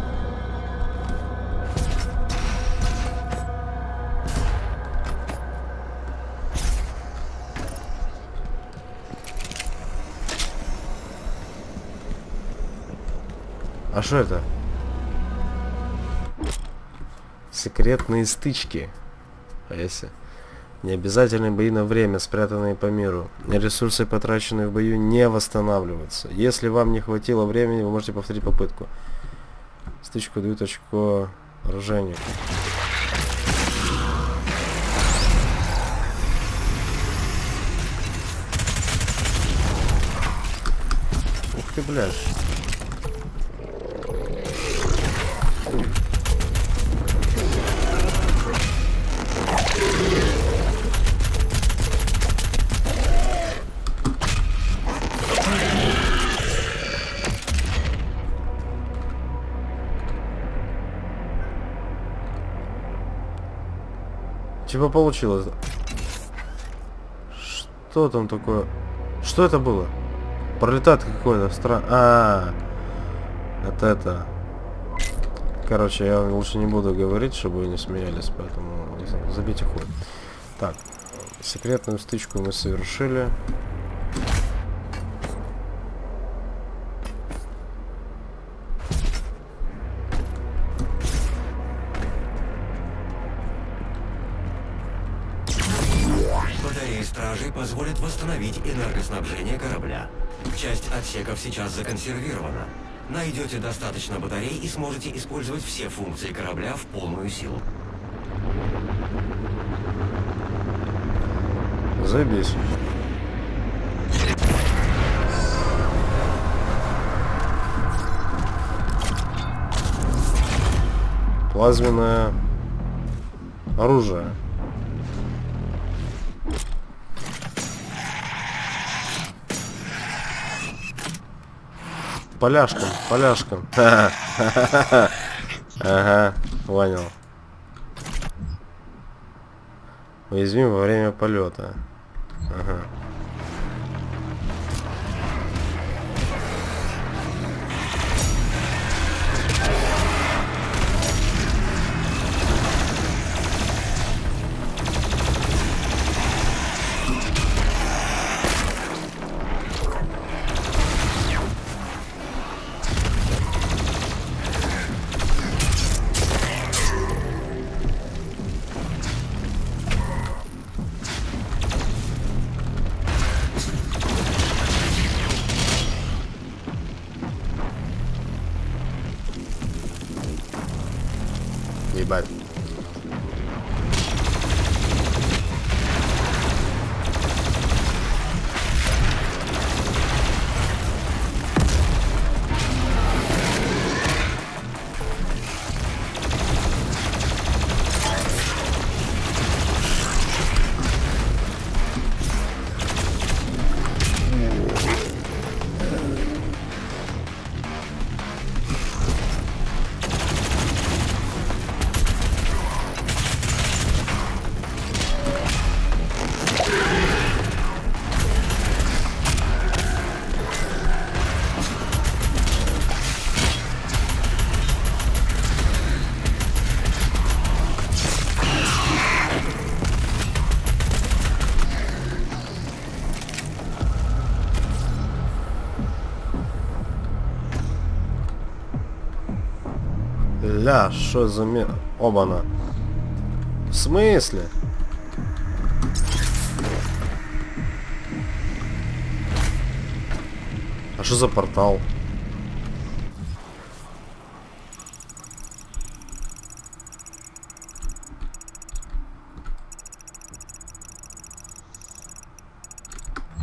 А что это? Секретные стычки. А если? Необязательные бои на время, спрятанные по миру. Ресурсы, потраченные в бою, не восстанавливаются. Если вам не хватило времени, вы можете повторить попытку. Стычку дают очко оружейнику. Ух ты, блядь. Чего получилось? Что там такое? Что это было? Пролетает какой-то странный... это. Короче, я лучше не буду говорить, чтобы вы не смеялись, поэтому забейте хуй. Так, секретную стычку мы совершили. Стражи позволят восстановить энергоснабжение корабля. Часть отсеков сейчас законсервирована. Найдете достаточно батарей и сможете использовать все функции корабля в полную силу. Заебись. Плазменное оружие. Поляшком. Ага, понял. Уязвим во время полета. Ага. Ебать. Ля, что за Оба-на. В смысле? А что за портал?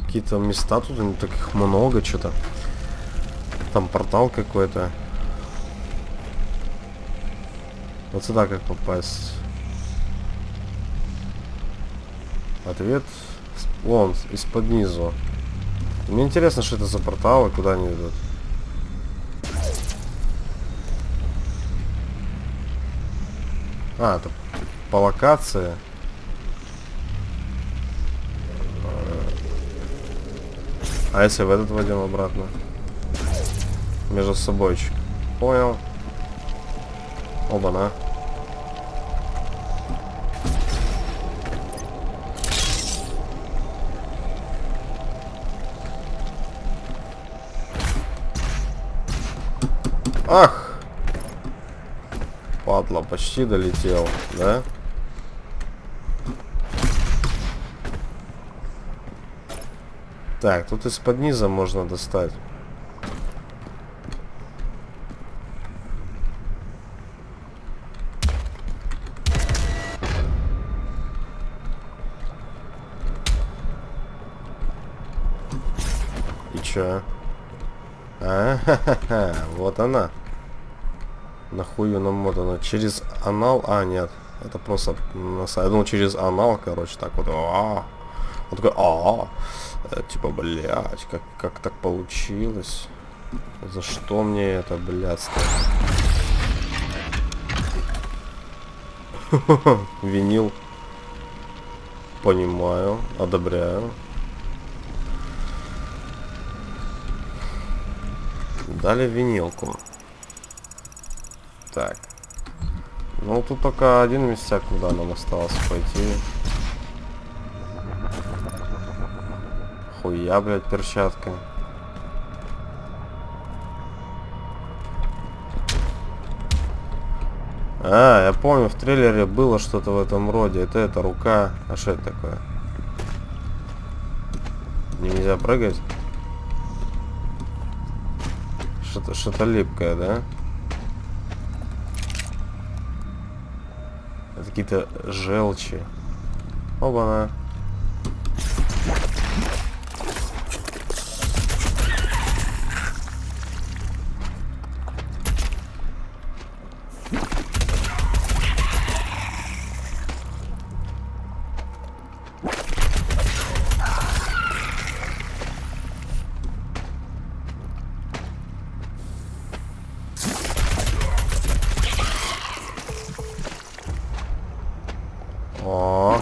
какие-то места тут, не таких много, что-то. Там портал какой-то. Вот сюда как попасть? Ответ. Вон, из-под низу. Мне интересно, что это за порталы, куда они идут. А, это по локации. А если в этот войдем обратно? Между собойчик. Понял. Оба-на. Ах! Падла, почти долетел, да? Так, тут из-под низа можно достать. И чё? А-ха-ха-ха, вот она. Нахую намотана. Через анал? А, нет. Это просто на сайт. Я думал, через анал, короче, так вот. Он такой, типа, блядь, как так получилось? За что мне это, блядство? Винил. Понимаю, одобряю. Дали винилку. Так. Ну, тут только один местяк, куда нам осталось пойти. Хуя, блядь, перчатка. А, я помню, в трейлере было что-то в этом роде. Это рука. А что это такое? Нельзя прыгать? Что-то липкое, да? Это какие-то желчи. Оба-на. О,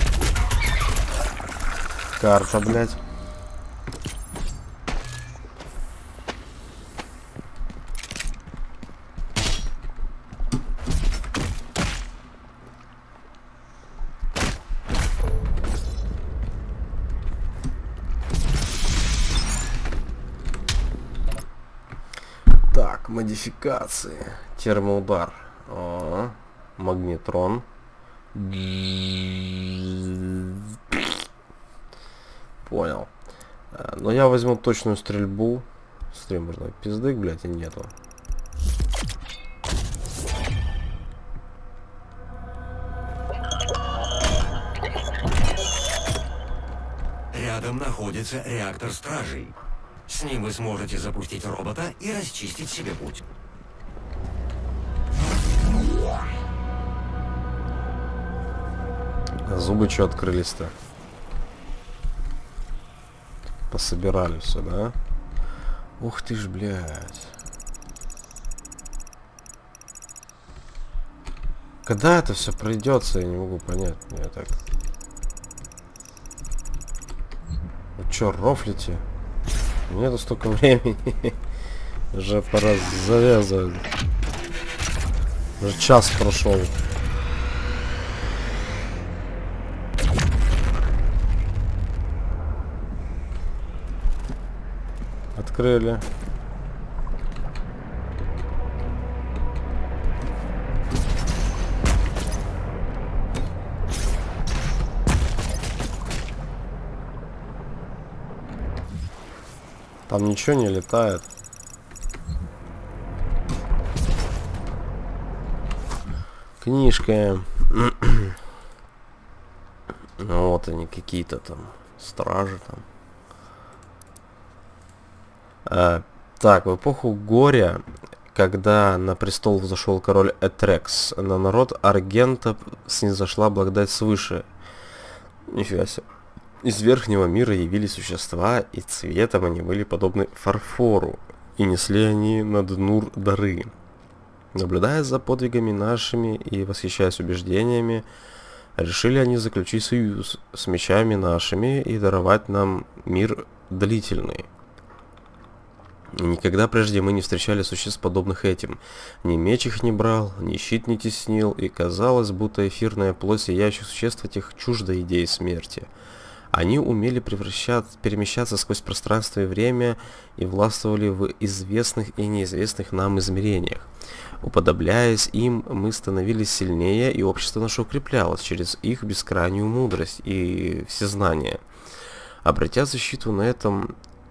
карта, блядь. Так, модификации. Термоудар. О, магнетрон. Понял. Но я возьму точную стрельбу. Смотри, можно пиздык, блядь, и нету. Рядом находится реактор стражей. С ним вы сможете запустить робота и расчистить себе путь. Зубы что открылись-то? Пособирали все, да? Ух ты ж, блядь. Когда это все пройдется, я не могу понять. Мне так. Вы чё, рофлите? Нету столько времени. Уже пора завязывать. Уже час прошел. Открыли. Там ничего не летает. Книжка. Ну, вот они какие-то там стражи там. Так, в эпоху горя, когда на престол взошел король Этрекс, на народ Аргента снизошла благодать свыше. Нифига себе. Из верхнего мира явились существа, и цветом они были подобны фарфору, и несли они над Нур дары. Наблюдая за подвигами нашими и восхищаясь убеждениями, решили они заключить союз с мечами нашими и даровать нам мир длительный. Никогда прежде мы не встречали существ, подобных этим. Ни меч их не брал, ни щит не теснил, и казалось, будто эфирная плоть сияющих существ этих чужда идеи смерти. Они умели перемещаться сквозь пространство и время и властвовали в известных и неизвестных нам измерениях. Уподобляясь им, мы становились сильнее, и общество наше укреплялось через их бескрайнюю мудрость и всезнание. Обратя защиту на этом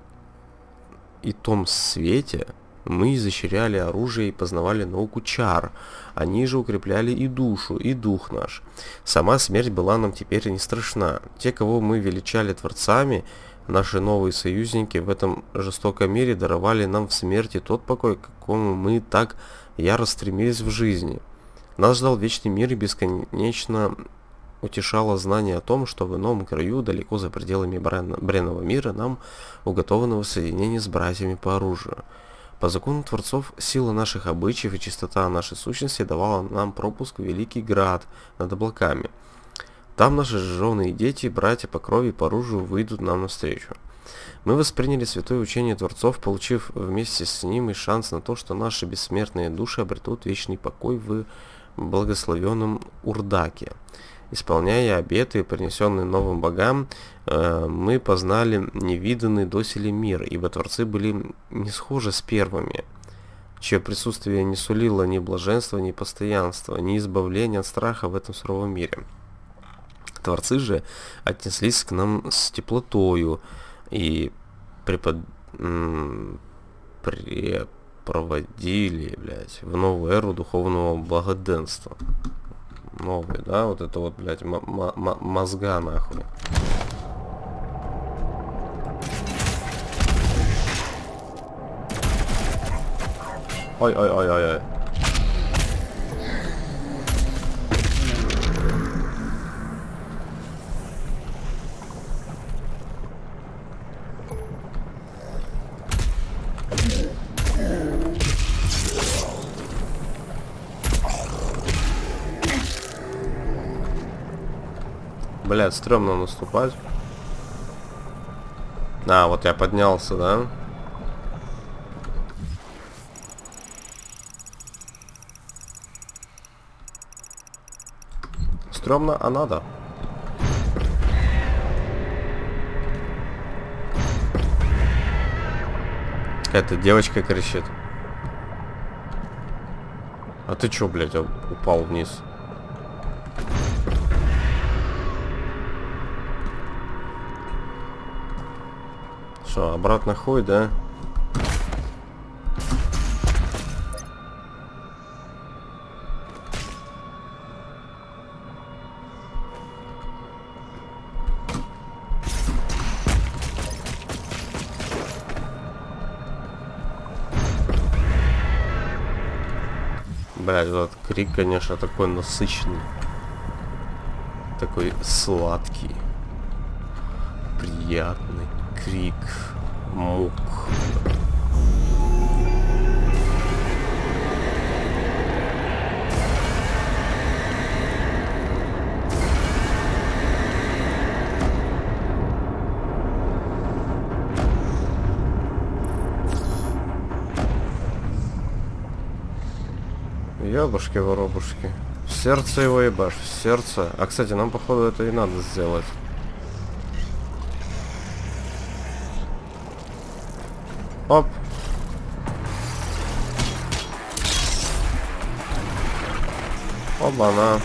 и том свете, мы изощряли оружие и познавали науку чар. Они же укрепляли и душу, и дух наш. Сама смерть была нам теперь не страшна. Те, кого мы величали творцами, наши новые союзники в этом жестоком мире, даровали нам в смерти тот покой, к какому мы так яро стремились в жизни. Нас ждал вечный мир, и бесконечно утешало знание о том, что в ином краю, далеко за пределами бренного мира, нам уготовано воссоединение с братьями по оружию. По закону Творцов, сила наших обычаев и чистота нашей сущности давала нам пропуск в Великий Град над облаками. Там наши жены и дети, братья по крови и по оружию выйдут нам навстречу. Мы восприняли святое учение Творцов, получив вместе с ним и шанс на то, что наши бессмертные души обретут вечный покой в благословенном Урдаке. Исполняя обеты, принесенные новым богам, мы познали невиданный доселе мир, ибо Творцы были не схожи с первыми, чье присутствие не сулило ни блаженства, ни постоянства, ни избавления от страха в этом суровом мире. Творцы же отнеслись к нам с теплотою и препроводили, в новую эру духовного благоденства. Новый, да, вот это вот, блядь, мозга, нахуй. Ой-ой-ой-ой-ой. Блядь, стрёмно наступать. А, вот я поднялся, да? Стрёмно, а надо. Какая-то девочка кричит. А ты чё, блядь, упал вниз? Что, обратно хуй, да? Блядь, этот крик, конечно, такой насыщенный. Такой сладкий. Приятный крик мук. Ёбушки-воробушки. В сердце его ебашь, в сердце. А, кстати, нам, походу, это и надо сделать. Оп. Оба-на.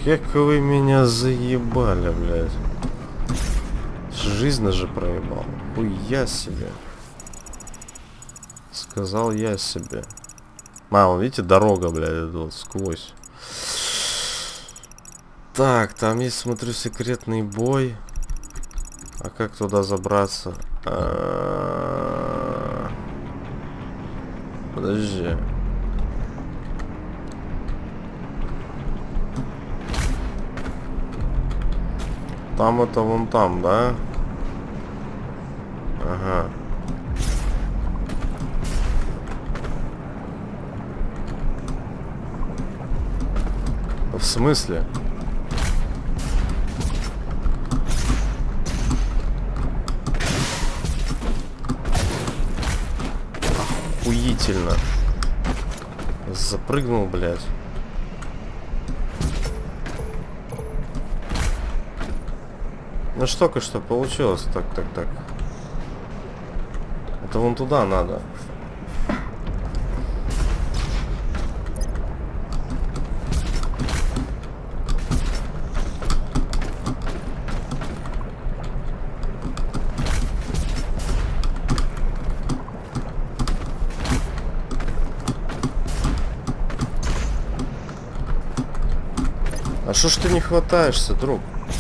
Как вы меня заебали, блядь. Жизнь же проебал. Хуя себе. Сказал я себе. Вон, видите, дорога, блядь, идет сквозь. Так, там есть, смотрю, секретный бой. А как туда забраться? Подожди. Там это вон там, да? Ага. В смысле? Охуительно. Запрыгнул, блядь. Ну что только что получилось. Так. Это вон туда надо. А что ж ты не хватаешься, друг?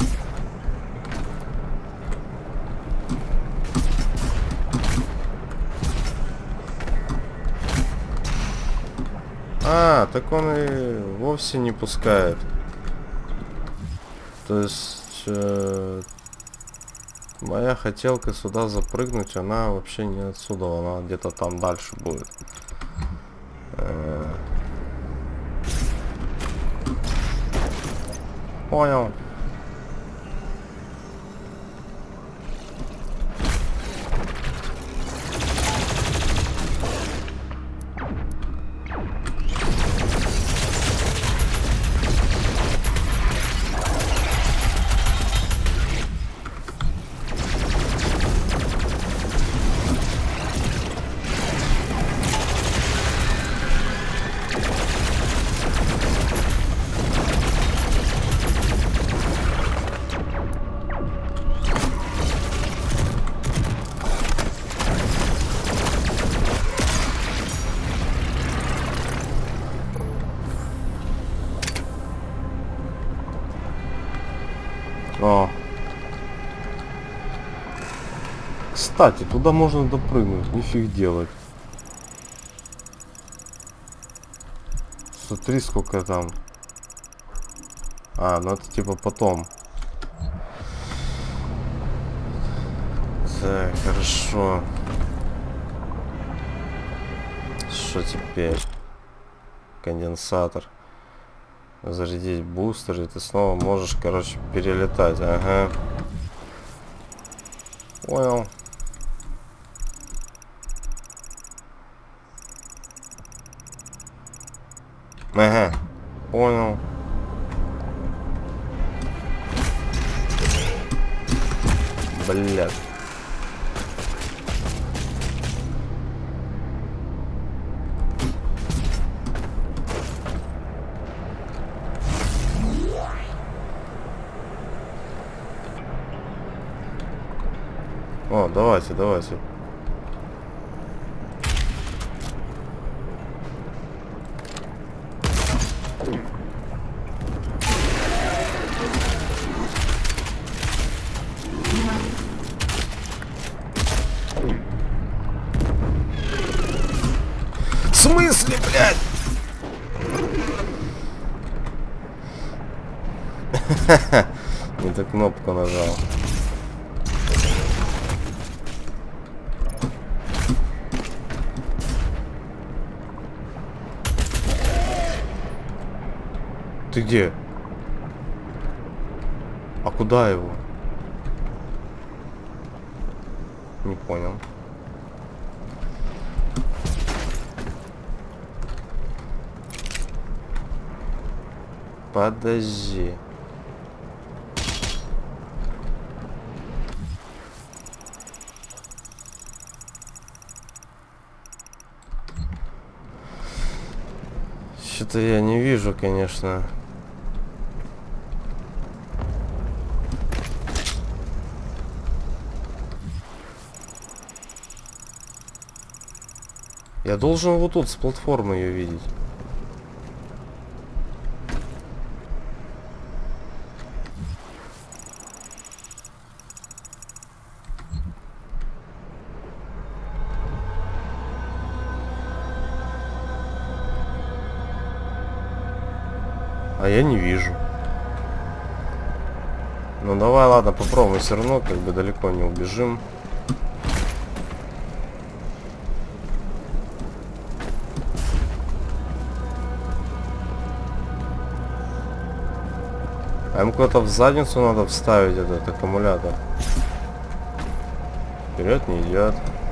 А, так он и вовсе не пускает. То есть моя хотелка сюда запрыгнуть, она вообще не отсюда, она где-то там дальше будет. Понял. О. Кстати, туда можно допрыгнуть, нифиг делать. Смотри, сколько там. А, ну это типа потом. Так, хорошо. Что теперь? Конденсатор. Зарядить бустер, и ты снова можешь, короче, перелетать. Ага. Понял. Ага. Понял. Блядь. О, давайте. В смысле, блядь? Не ту кнопку нажал. Ты где? А куда его? Не понял. Подожди. Что-то я не вижу, конечно. Я должен вот тут с платформы ее видеть. А я не вижу. Ну давай, ладно, попробуем. Все равно как бы далеко не убежим. А ему куда-то в задницу надо вставить этот аккумулятор. Вперед не идет.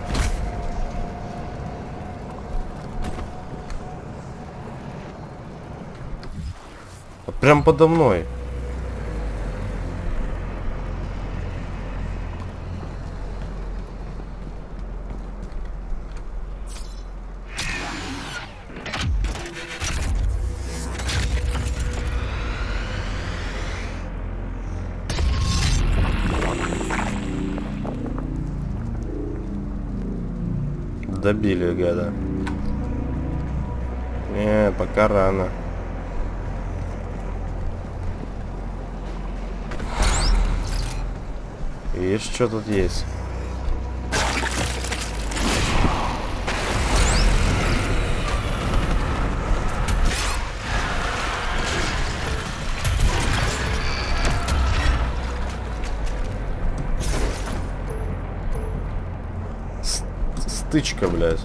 Вот прям подо мной. Добили, гада. Не, пока рано. Видишь, что тут есть? Стычка, блядь.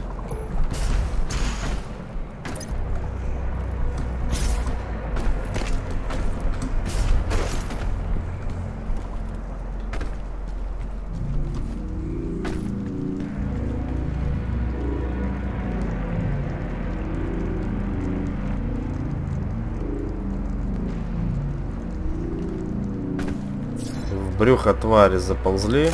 В брюхо твари заползли.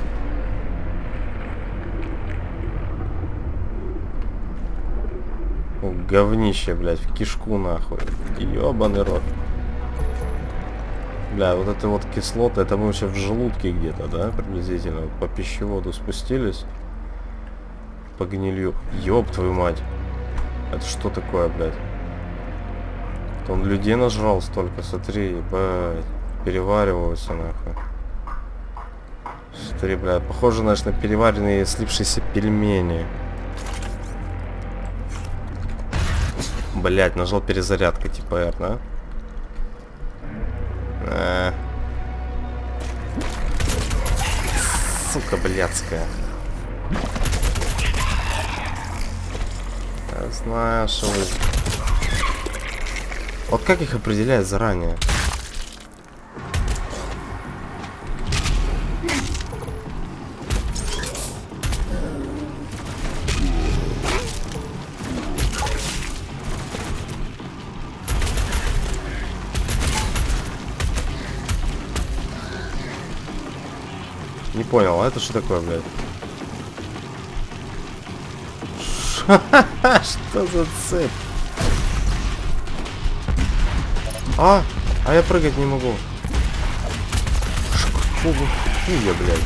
Говнище, блядь, в кишку нахуй. Ёбаный рот. Бля, вот это вот кислота, это мы вообще в желудке где-то, да, приблизительно. Вот по пищеводу спустились. По гнилью. Ёб твою мать. Это что такое, блядь? Это он людей нажрал столько, смотри, ебать. Перевариваются, нахуй. Смотри, блядь, похоже, знаешь, на переваренные слипшиеся пельмени. Блять, нажал перезарядка типа R, да? Сука блядская. Я знаю, что вы... Вот как их определять заранее? Не понял, а это что такое, блядь? Что за цепь? А я прыгать не могу. Какого хуя, блядь?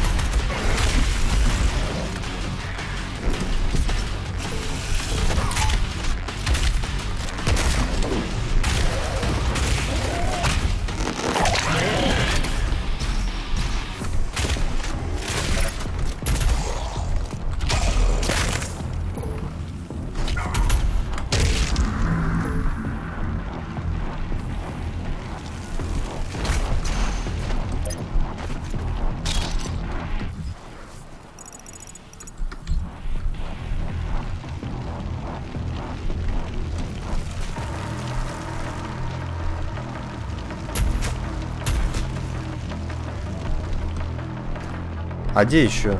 А где еще?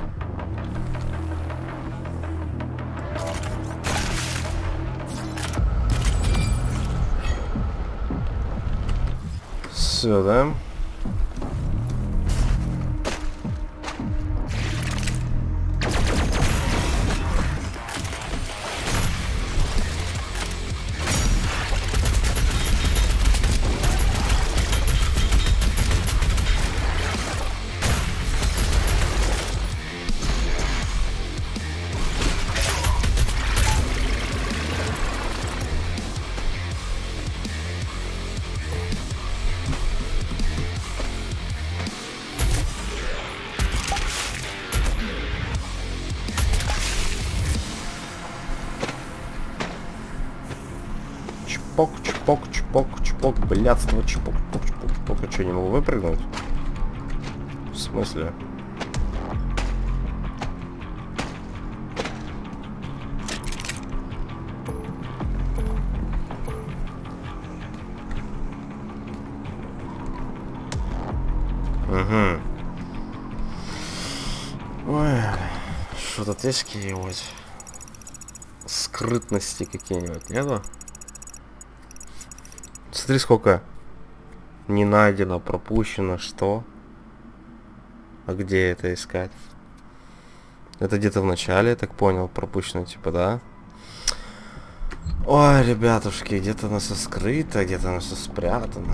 Все, да? чпок, чпок, чпок, блядство, чпок, чпок, чпок, чпок. А что, не могу выпрыгнуть? В смысле? Угу. Ой, что тут есть какие-нибудь скрытности какие-нибудь, нету? Смотри, сколько не найдено, пропущено, что? А где это искать? Это где-то в начале, я так понял, пропущено, типа, да? Ой, ребятушки, где-то оно все скрыто, где-то оно все спрятано.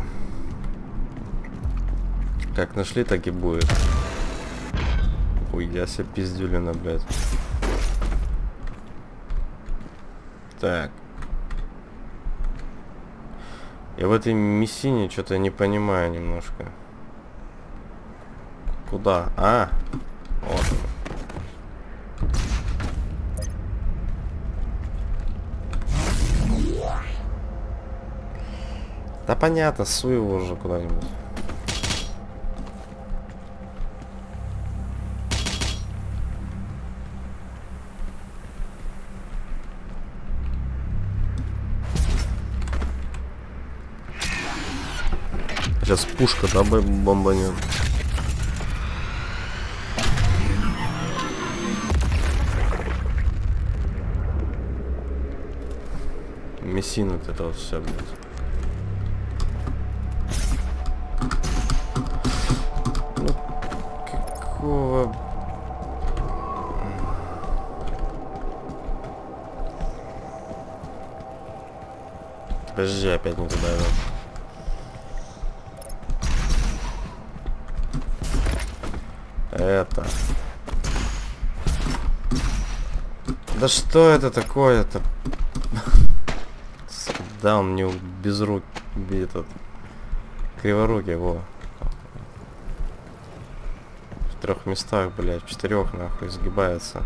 Как нашли, так и будет. Ой, я себе пиздюлина, блядь. Так. Я в этой миссине что-то не понимаю немножко. Куда? А! Вот он. Да понятно, суй его уже куда-нибудь. Сейчас пушка, да, бомбанет. Мессин вот это вот все, блядь. Ну, какого... Подожди, опять не туда иду. Это. Да что это такое-то? Да, он мне без рук этот криворукий, во. В 3 местах, блядь, в 4 нахуй сгибается.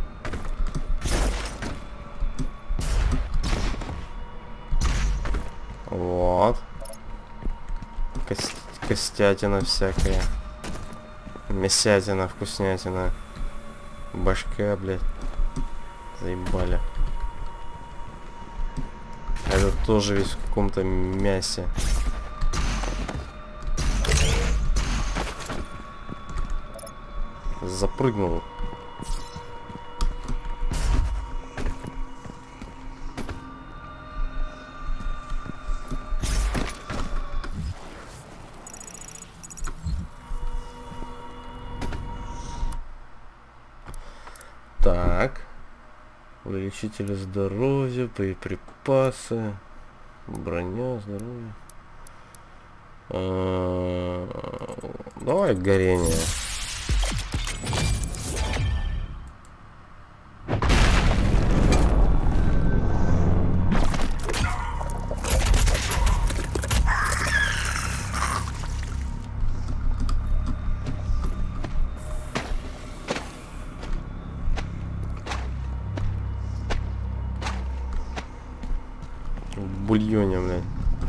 Вот. Костятина всякая. Мясятина, вкуснятина. Башка, блядь. Заебали. Это тоже весь в каком-то мясе. Запрыгнул. Так. Увеличители здоровья, боеприпасы, броня, здоровье. Давай горение. Бульоне, блядь.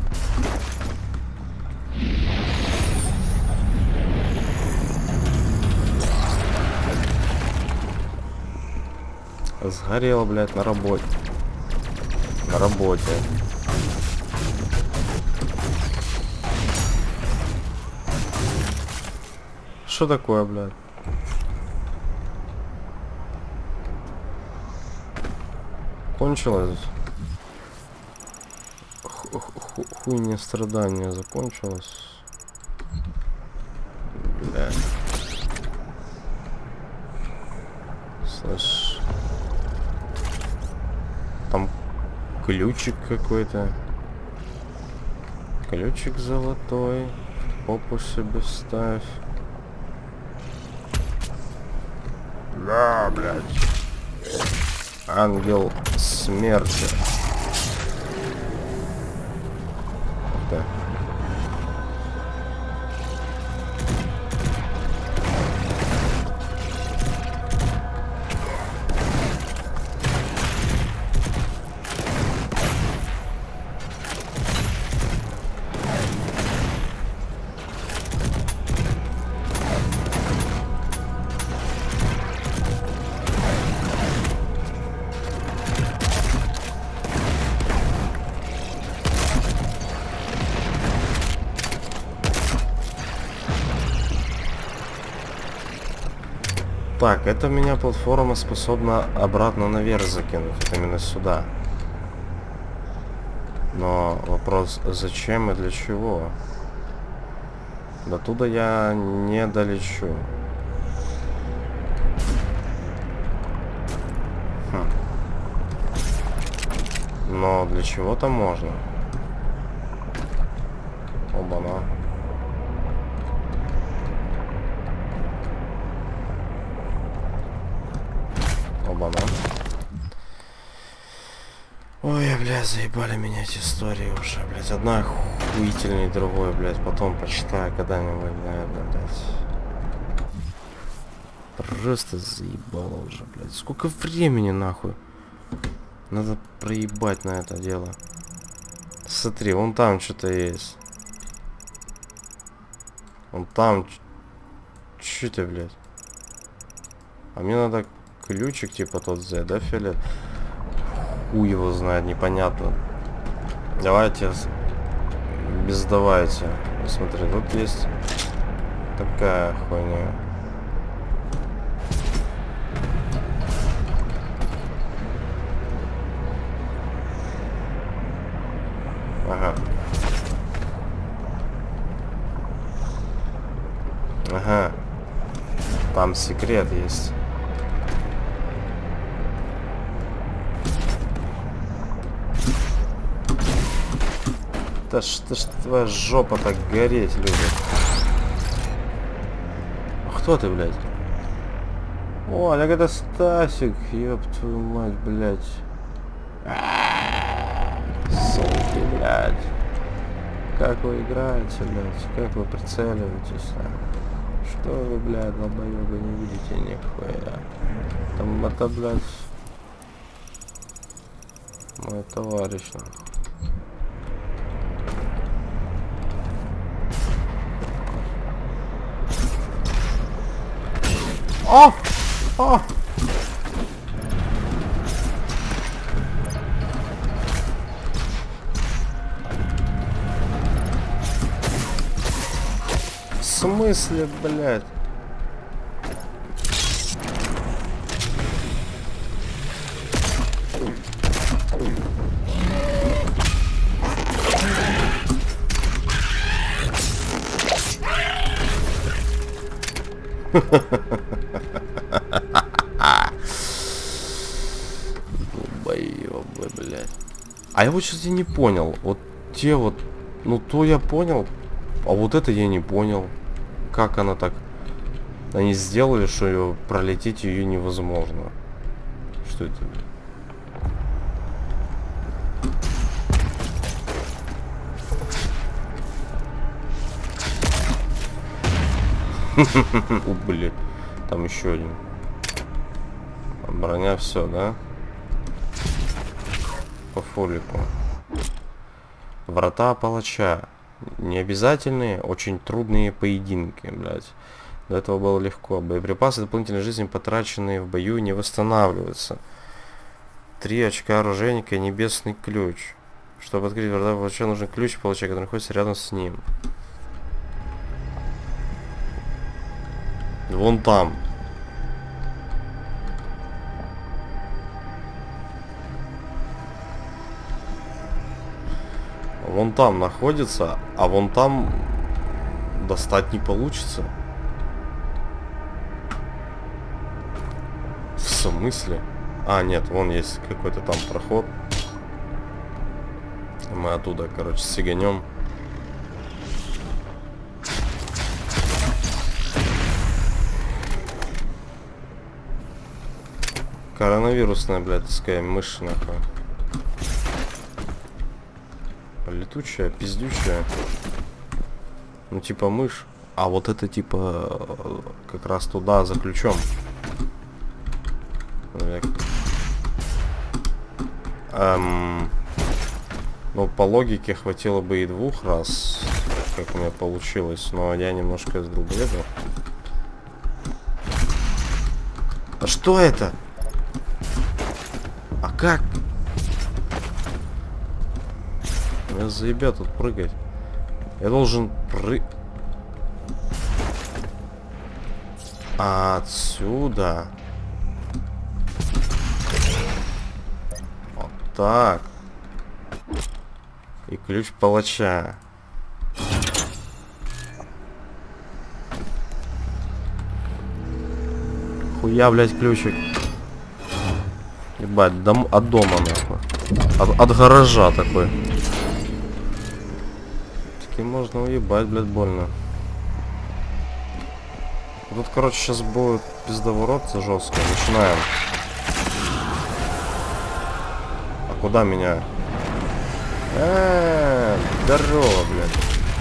Сгорел, блядь, на работе. На работе. Что такое, блядь? Кончилось? Хуйня страдания закончилась. Бля. Слышь. Там ключик какой-то. Ключик золотой. Попу себе ставь. Да, блядь. Ангел смерти. Да. Так, эта меня платформа способна обратно наверх закинуть. Вот именно сюда. Но вопрос, зачем и для чего? До туда я не долечу. Но для чего-то можно. Оба-на. Оба-на. Ой, блядь, заебали меня эти истории уже, блядь. Одна охуительнее другой, блядь. Потом почитаю когда-нибудь, наверное, блядь. Просто заебало уже, блядь. Сколько времени, нахуй. Надо проебать на это дело. Смотри, вон там что-то есть. Вон там. Чё ты, блядь? А мне надо ключик типа тот взять, да, фиолет? Хуй его знает, непонятно. Давайте без давайте. Смотри, тут есть такая хуйня. Ага. Ага. Там секрет есть. Да что ж твоя жопа так гореть любит? А кто ты, блядь? О, так это Стасик, ёб твою мать, блядь. Суки, блядь. Как вы играете, блядь? Как вы прицеливаетесь? Что вы, блядь, долбоёбы, не видите нихуя? Там это, блядь, мой товарищ, нахуй. О! О! В смысле, блядь? Долбоёбы, блядь. А я вот сейчас не понял. Вот те вот, ну то я понял, а вот это я не понял. Как она так? Они сделали, что ее пролететь ее невозможно. Что это? Блин, там еще один. Броня, все, да? По фолику. Врата палача. Необязательные, очень трудные поединки, блядь. До этого было легко. Боеприпасы дополнительной жизни, потраченные в бою, не восстанавливаются. 3 очка оружейника и небесный ключ. Чтобы открыть врата палача, нужен ключ палача, который находится рядом с ним. Вон там. Вон там находится, а вон там достать не получится. В смысле? А, нет, вон есть какой-то там проход. Мы оттуда, короче, сиганем. Коронавирусная, блядь, такая мышь, нахуй. Летучая, пиздючая. Ну, типа мышь. А вот это, типа, как раз туда, за ключом. Ну, по логике хватило бы и 2 раз, как у меня получилось. Но я немножко сдолбоебал. А что это? А как? Меня заебят тут прыгать. Я должен А отсюда. Вот так. И ключ палача. Хуя, блядь, ключик. Ебать, от дома, нахуй. От гаража такой. Таким можно уебать, блядь, больно. Тут, короче, сейчас будет пиздоворот жестко. Начинаем. А куда меня? Здорово, блядь.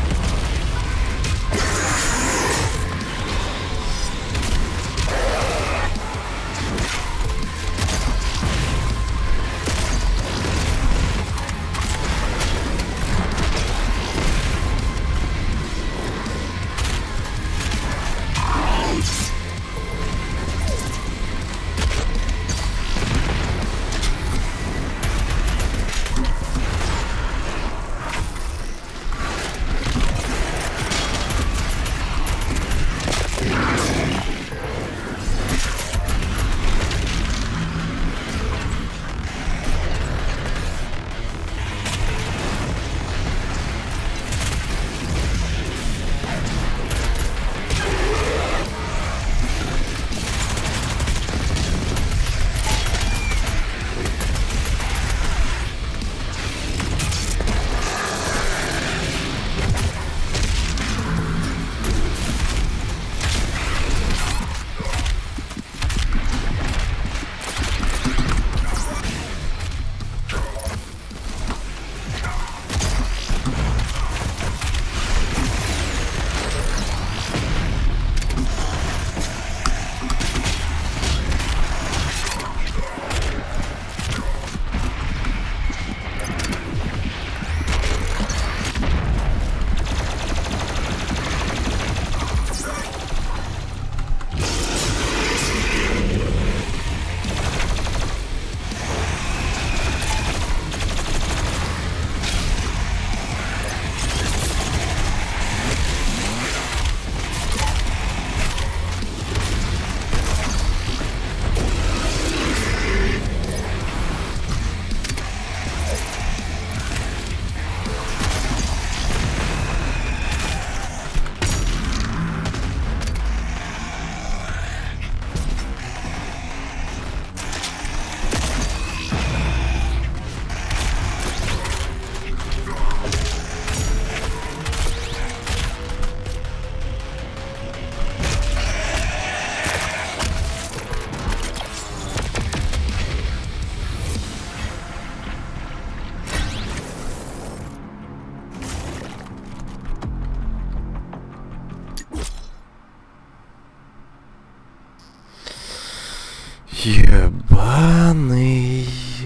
Ебаный.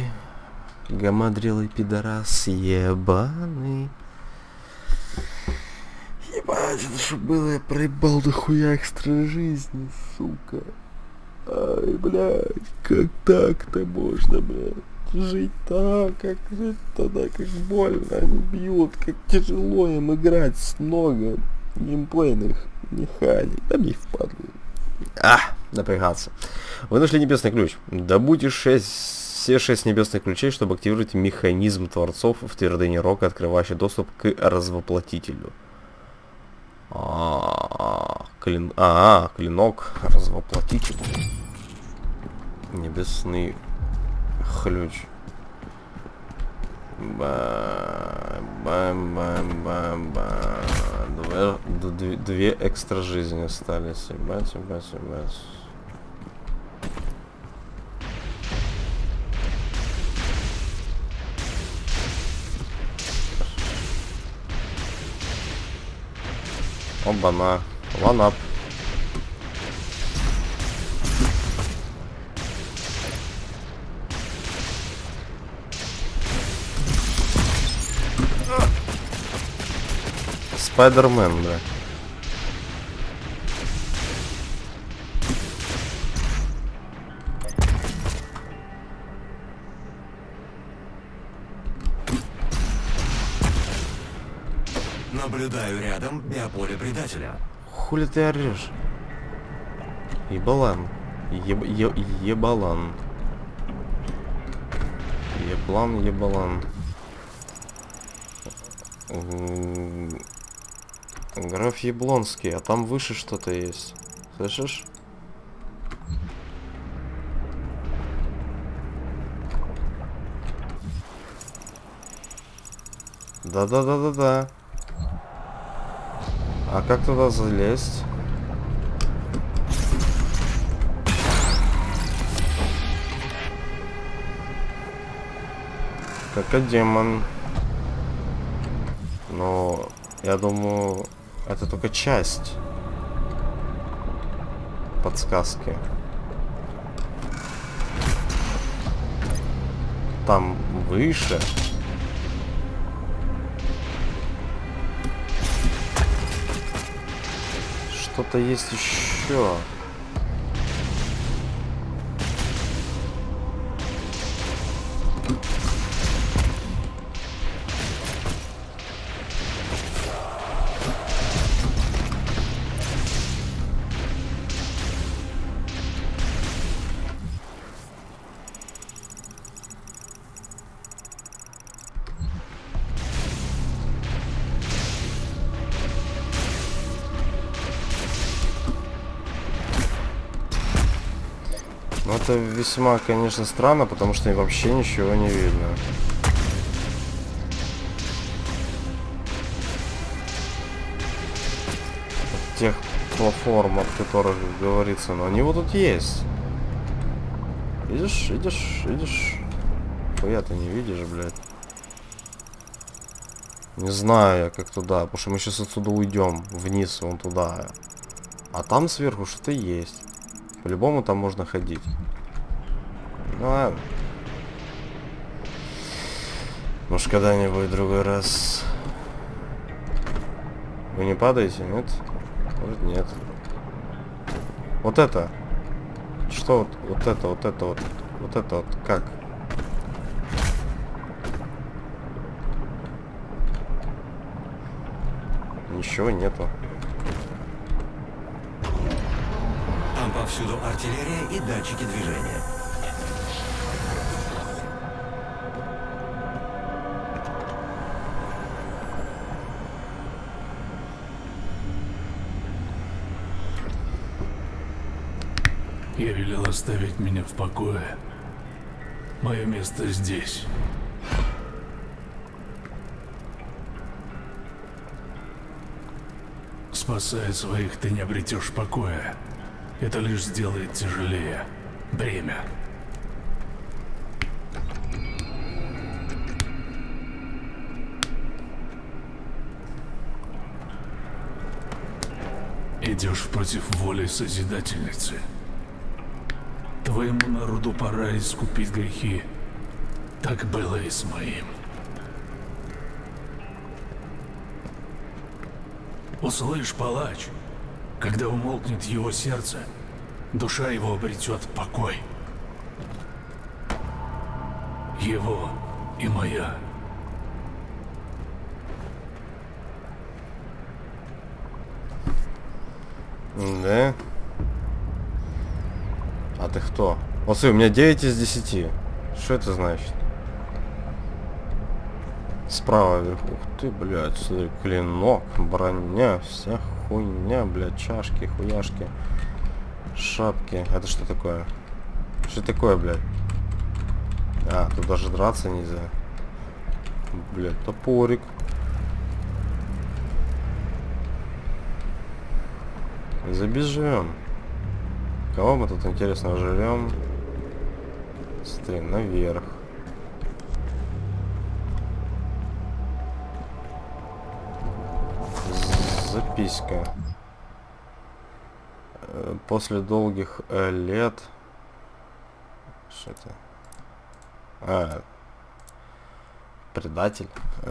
Гамадрилый пидорас, ебаный. Ебать, это что было? Я проебал дохуя экстра жизни, сука. Ай, блядь, как так-то можно, блядь? Жить так, как жить тогда, как больно они бьют, как тяжело им играть с много геймплейных механик. Да мне впадло. Напрягаться. Вы нашли небесный ключ. Добудьте все 6 небесных ключей, чтобы активировать механизм творцов в твердыне Рока, открывающий доступ к развоплотителю. Клинок развоплотитель. Небесный ключ. Две экстра жизни остались. Ебать. Оба-на. One-up. Спайдермен, бля. Наблюдаю рядом биополе предателя. Хули ты орешь? Ебалан. Ебалан. Ебалан. Граф Яблонский, а там выше что-то есть. Слышишь? Да. А как туда залезть? Как демон. Но я думаю, это только часть подсказки. Там выше. Что-то есть еще. Ну, это весьма, конечно, странно, потому что вообще ничего не видно. Тех платформ, от которых говорится, но они вот тут есть. Видишь? Хуя ты не видишь, блядь. Не знаю я, как туда, потому что мы сейчас отсюда уйдем вниз, вон туда. А там сверху что-то есть. По-любому там можно ходить. Ну ладно. Может, когда-нибудь другой раз. Вы не падаете, нет? Может, нет. Вот это. Что вот это, как? Ничего нету. Там повсюду артиллерия и датчики движения. Я велел оставить меня в покое. Мое место здесь. Спасая своих, ты не обретешь покоя. Это лишь сделает тяжелее бремя. Идешь против воли Созидательницы. Твоему народу пора искупить грехи. Так было и с моим. Услышь, палач, когда умолкнет его сердце, душа его обретет покой. Его и моя. Да? А ты кто? Вот смотри, у меня 9 из 10. Что это значит? Справа вверху. Ух ты, блядь, смотри, клинок, броня, вся хуйня, блядь, чашки, хуяшки, шапки. Это что такое? Что такое, блядь? А, тут даже драться нельзя. Блядь, топорик. Забежим. Кого мы тут интересно жрем? Смотри, наверх. Записка. После долгих лет... Что это? А, предатель.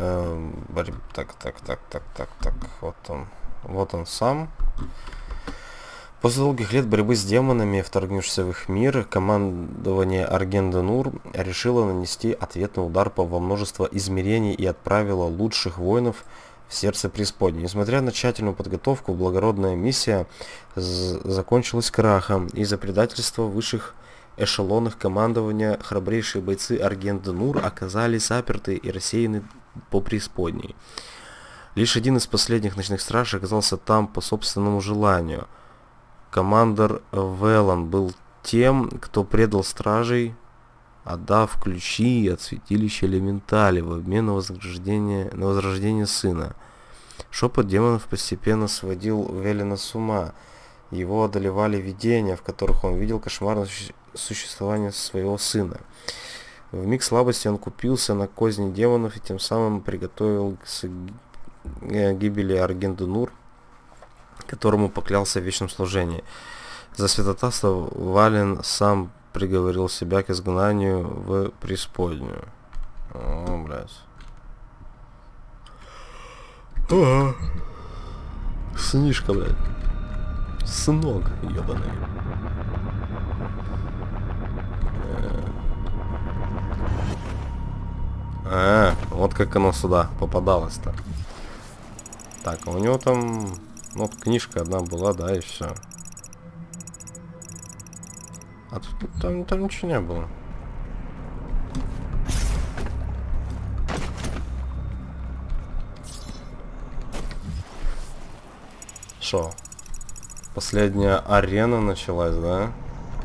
Так. Вот он сам. После долгих лет борьбы с демонами, вторгнувшись в их мир, командование Аргенденур решило нанести ответный удар во множество измерений и отправило лучших воинов в сердце преисподней. Несмотря на тщательную подготовку, благородная миссия закончилась крахом. Из-за предательства высших эшелонах командования храбрейшие бойцы Аргент-Нур оказались заперты и рассеяны по преисподней. Лишь один из последних ночных стражей оказался там по собственному желанию. Командор Велан был тем, кто предал стражей, отдав ключи от святилища Элементали в обмен на возрождение сына. Шепот демонов постепенно сводил Велена с ума. Его одолевали видения, в которых он видел кошмарное существование своего сына. В миг слабости он купился на козни демонов и тем самым приготовил к гибели Аргент-Нур, которому поклялся в вечном служении. За святотатство Вален сам приговорил себя к изгнанию в преисподнюю. О, блядь. Ага. Сынишка, блядь. Сынок, ебаный. Вот как оно сюда попадалось-то. Так, а у него там... Ну, вот книжка одна была, да, и все. А тут там ничего не было. Шо? Последняя арена началась, да?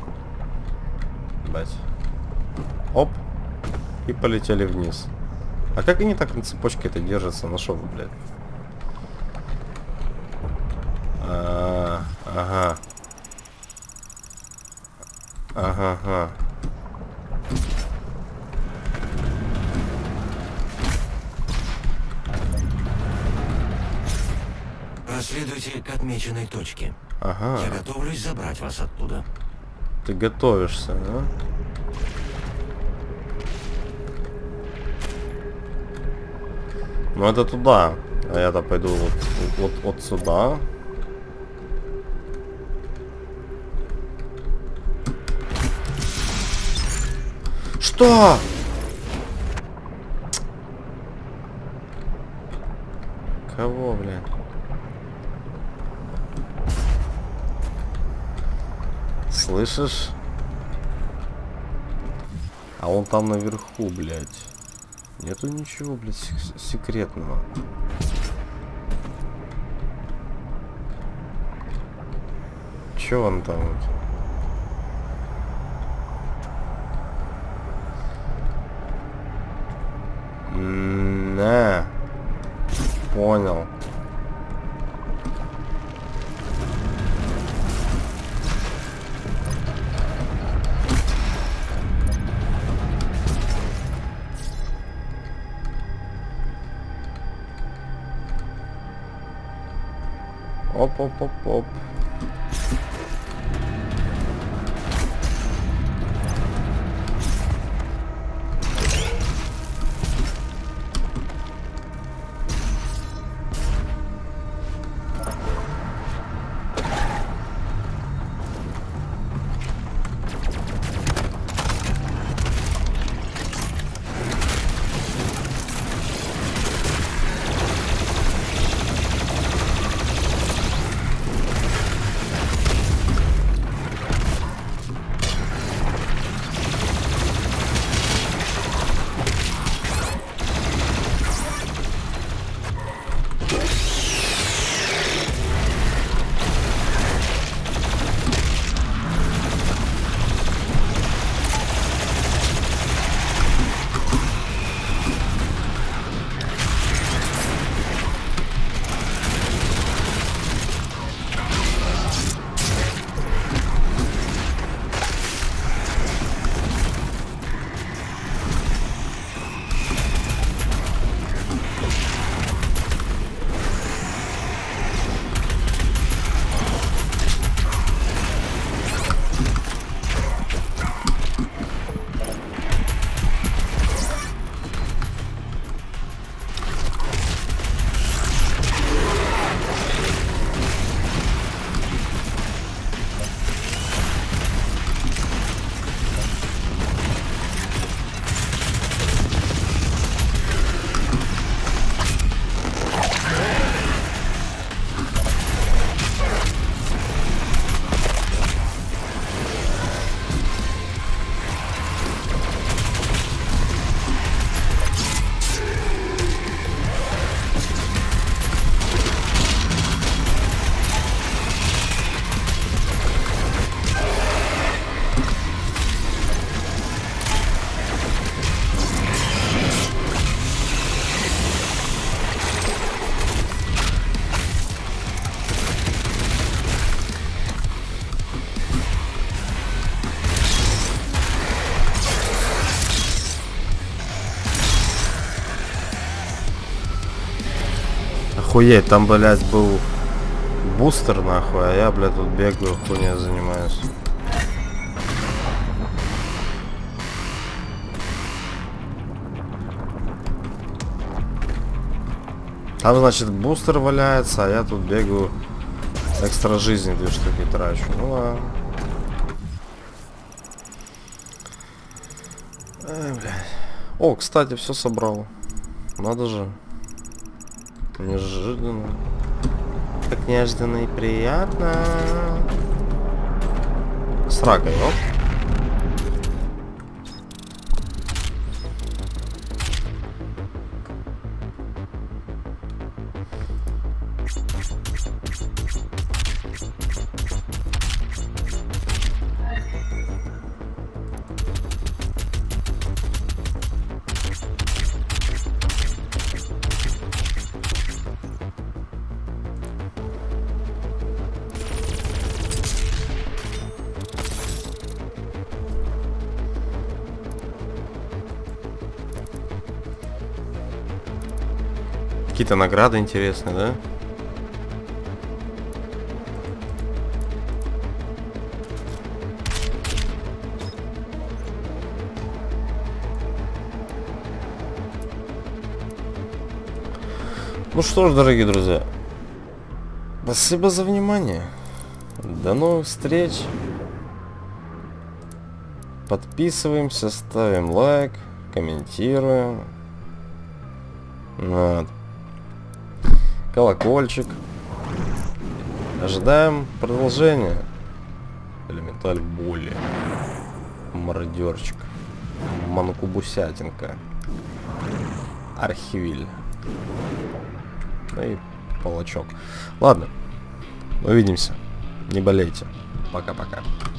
Бать. Оп. И полетели вниз. А как они так на цепочке это держатся? На шо вы, блядь? Ага. Ага. Проследуйте к отмеченной точке. Ага. Я готовлюсь забрать вас оттуда. Ты готовишься, да? Ну это туда. А я-то пойду вот сюда. Что? Кого, блядь? Слышишь? А он там наверху, блядь. Нету ничего, блядь, секретного. Чё он там вот? На. Понял. Оп. Охуеть, там, блядь, был бустер, нахуй, а я, блядь, тут бегаю, хуйня занимаюсь. Там, значит, бустер валяется, а я тут бегаю, экстра жизни 2 штуки трачу. Ну ладно. Блядь. О, кстати, все собрал. Надо же. Неожиданно. Так неожиданно и приятно. С ракой, оп. Какие-то награды интересные, да? Ну что ж, дорогие друзья, спасибо за внимание. До новых встреч. Подписываемся, ставим лайк, комментируем. Вот. Колокольчик. Ожидаем продолжения. Элементаль боли. Мародерчик. Манкубусятинка. Архивиль. Ну и палачок. Ладно. Увидимся. Не болейте. Пока-пока.